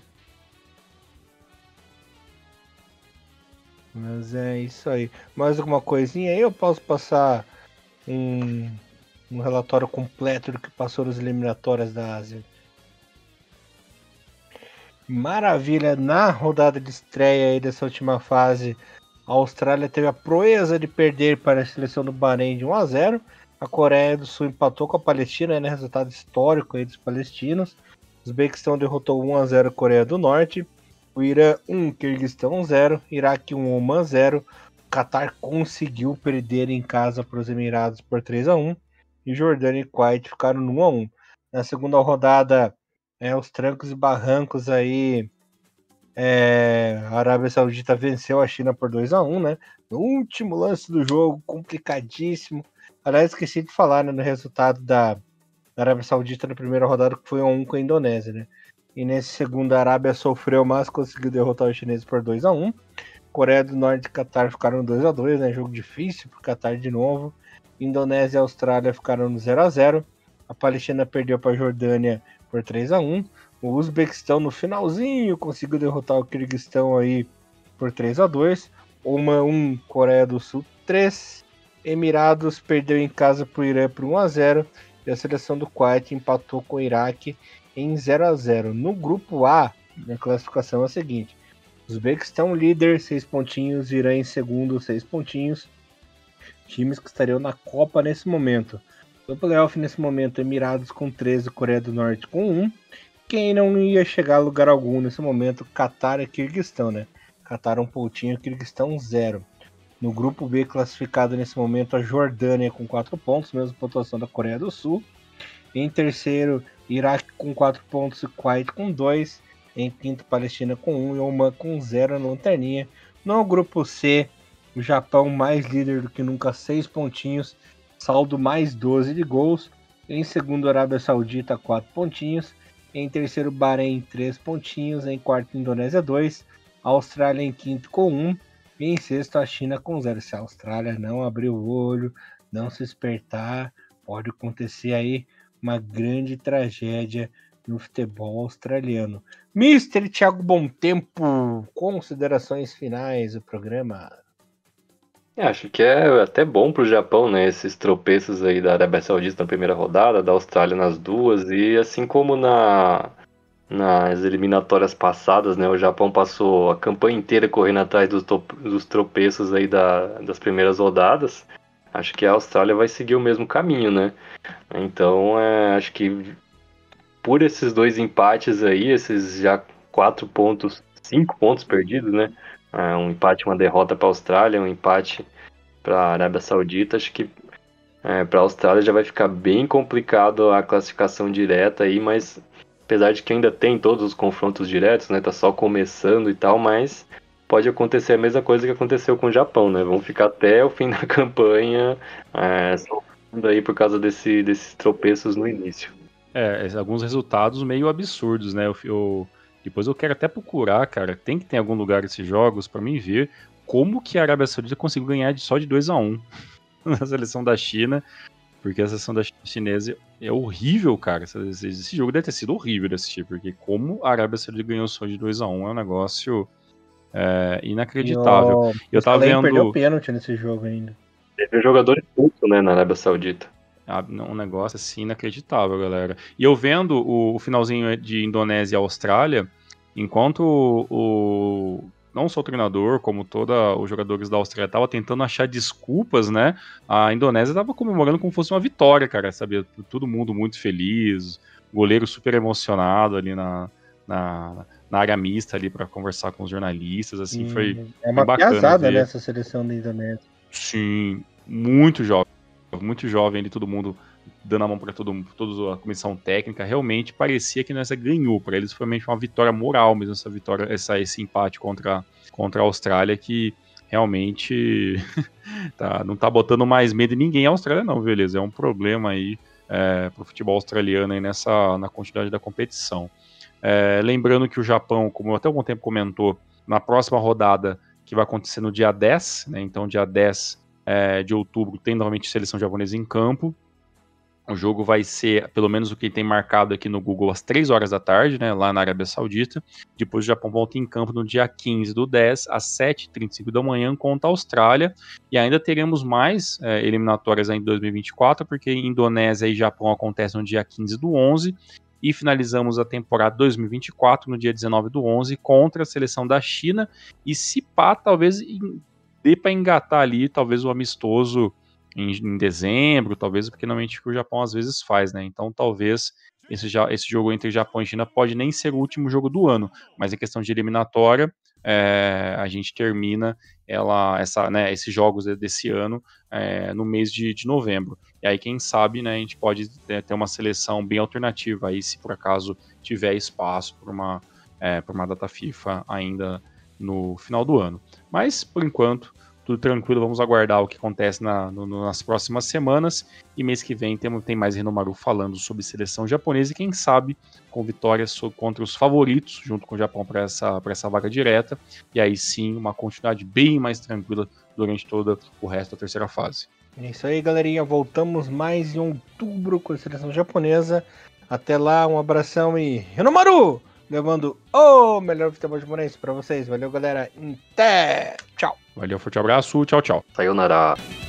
Mas é isso aí. Mais alguma coisinha aí? Eu posso passar um relatório completo do que passou nas eliminatórias da Ásia. Maravilha! Na rodada de estreia aí dessa última fase, a Austrália teve a proeza de perder para a seleção do Bahrein de 1-0. A Coreia do Sul empatou com a Palestina, né? Resultado histórico aí dos palestinos. O Uzbequistão derrotou 1-0 a Coreia do Norte. O Irã 1, Quirguistão 0, Iraque 1, Oman 0. O Qatar conseguiu perder em casa para os Emirados por 3-1. E Jordânia e Kuwait ficaram no 1-1. Na segunda rodada, os trancos e barrancos aí, a Arábia Saudita venceu a China por 2-1, né? No último lance do jogo, complicadíssimo. Aliás, esqueci de falar, né, no resultado da Arábia Saudita na primeira rodada, que foi 1-1 com a Indonésia, né? E nesse segundo, a Arábia sofreu, mas conseguiu derrotar os chineses por 2-1. Coreia do Norte e Qatar ficaram 2-2, né? Jogo difícil para o Qatar de novo. Indonésia e Austrália ficaram no 0-0. A Palestina perdeu para a Jordânia por 3-1. O Uzbequistão no finalzinho conseguiu derrotar o Quirguistão aí por 3-2. Oman 1, Coreia do Sul 3. Emirados perdeu em casa para o Irã por 1-0. E a seleção do Kuwait empatou com o Iraque em 0-0. No grupo A, a classificação é a seguinte: Uzbequistão líder, 6 pontinhos, Irã em segundo, 6 pontinhos. Times que estariam na Copa nesse momento. No playoff nesse momento, Emirados com 13, Coreia do Norte com 1. Quem não ia chegar a lugar algum nesse momento, Qatar e Quirguistão, né? Qatar 1 pontinho, Quirguistão 0. No grupo B, classificado nesse momento, a Jordânia com 4 pontos, mesma pontuação da Coreia do Sul. Em terceiro, Iraque com 4 pontos e Kuwait com 2. Em quinto, Palestina com 1 e Oman com 0 na lanterninha. No grupo C, o Japão mais líder do que nunca, 6 pontinhos, saldo mais 12 de gols. Em segundo, Arábia Saudita, 4 pontinhos. Em terceiro, Bahrein, 3 pontinhos. Em quarto, Indonésia, 2. Austrália em quinto com 1. E em sexto, a China com 0. Se a Austrália não abrir o olho, não se espertar, pode acontecer aí uma grande tragédia no futebol australiano. Mister Thiago Bom Tempo, considerações finais do programa. Acho que é até bom pro Japão, né? Esses tropeços aí da Arábia Saudita na primeira rodada, da Austrália nas duas, e assim como nas eliminatórias passadas, né? O Japão passou a campanha inteira correndo atrás dos tropeços aí das primeiras rodadas. Acho que a Austrália vai seguir o mesmo caminho, né? Então, acho que por esses 2 empates aí, esses já 5 pontos perdidos, né? Um empate e uma derrota para a Austrália, um empate para a Arábia Saudita. Acho que para a Austrália já vai ficar bem complicado a classificação direta aí, mas apesar de que ainda tem todos os confrontos diretos, né? Tá só começando e tal, mas pode acontecer a mesma coisa que aconteceu com o Japão, né? Vão ficar até o fim da campanha sofrendo aí por causa desses tropeços no início. Alguns resultados meio absurdos, né? Depois eu quero até procurar, cara, tem que ter em algum lugar esses jogos pra mim ver como que a Arábia Saudita conseguiu ganhar só de 2-1 na seleção da China, porque a seleção da chinesa é horrível, cara. Esse jogo deve ter sido horrível de assistir, porque como a Arábia Saudita ganhou só de 2-1 é um negócio inacreditável. Eu tava vendo... perdeu pênalti nesse jogo ainda. Teve um jogador expulso, né, na Arábia Saudita. Um negócio assim inacreditável, galera. E eu vendo o finalzinho de Indonésia e Austrália, enquanto não só o treinador, como todos os jogadores da Austrália estavam tentando achar desculpas, né? A Indonésia estava comemorando como se fosse uma vitória, cara, sabe? Todo mundo muito feliz, goleiro super emocionado ali na área mista ali para conversar com os jornalistas, assim, foi uma bacana piazada ver. Nessa seleção da Indonésia. Sim, muito jovem ali, todo mundo dando a mão para toda a comissão técnica. Realmente parecia que nessa ganhou. Para eles foi realmente uma vitória moral mesmo, esse empate contra a Austrália, que realmente não tá botando mais medo em ninguém a Austrália não, beleza? É um problema aí pro futebol australiano aí na continuidade da competição. Lembrando que o Japão, como até algum tempo comentou, na próxima rodada, que vai acontecer no dia 10, né? Então dia 10 de outubro tem novamente seleção japonesa em campo. O jogo vai ser, pelo menos o que tem marcado aqui no Google, às 3 horas da tarde, né, lá na Arábia Saudita. Depois o Japão volta em campo no dia 15 do 10, às 7h35 da manhã, contra a Austrália. E ainda teremos mais eliminatórias em 2024, porque Indonésia e Japão acontecem no dia 15 do 11. E finalizamos a temporada 2024 no dia 19 do 11 contra a seleção da China. E se pá, talvez dê para engatar ali, talvez o amistoso em dezembro, talvez, porque normalmente o Japão às vezes faz, né? Então talvez esse jogo entre Japão e China pode nem ser o último jogo do ano, mas em questão de eliminatória, a gente termina esses jogos desse ano no mês de novembro. E aí, quem sabe, né, a gente pode ter uma seleção bem alternativa aí, se por acaso tiver espaço para uma data FIFA ainda no final do ano. Mas, por enquanto, tudo tranquilo, vamos aguardar o que acontece nas próximas semanas, e mês que vem tem mais Renomaru falando sobre seleção japonesa, e quem sabe com vitórias contra os favoritos, junto com o Japão para essa vaga direta, e aí sim uma continuidade bem mais tranquila durante todo o resto da terceira fase. É isso aí, galerinha, voltamos mais em outubro com a seleção japonesa. Até lá, um abração e Renomaru! Levando o melhor futebol japonês para vocês. Valeu, galera. Até! Tchau! Valeu, forte abraço. Tchau, tchau. Sayonara.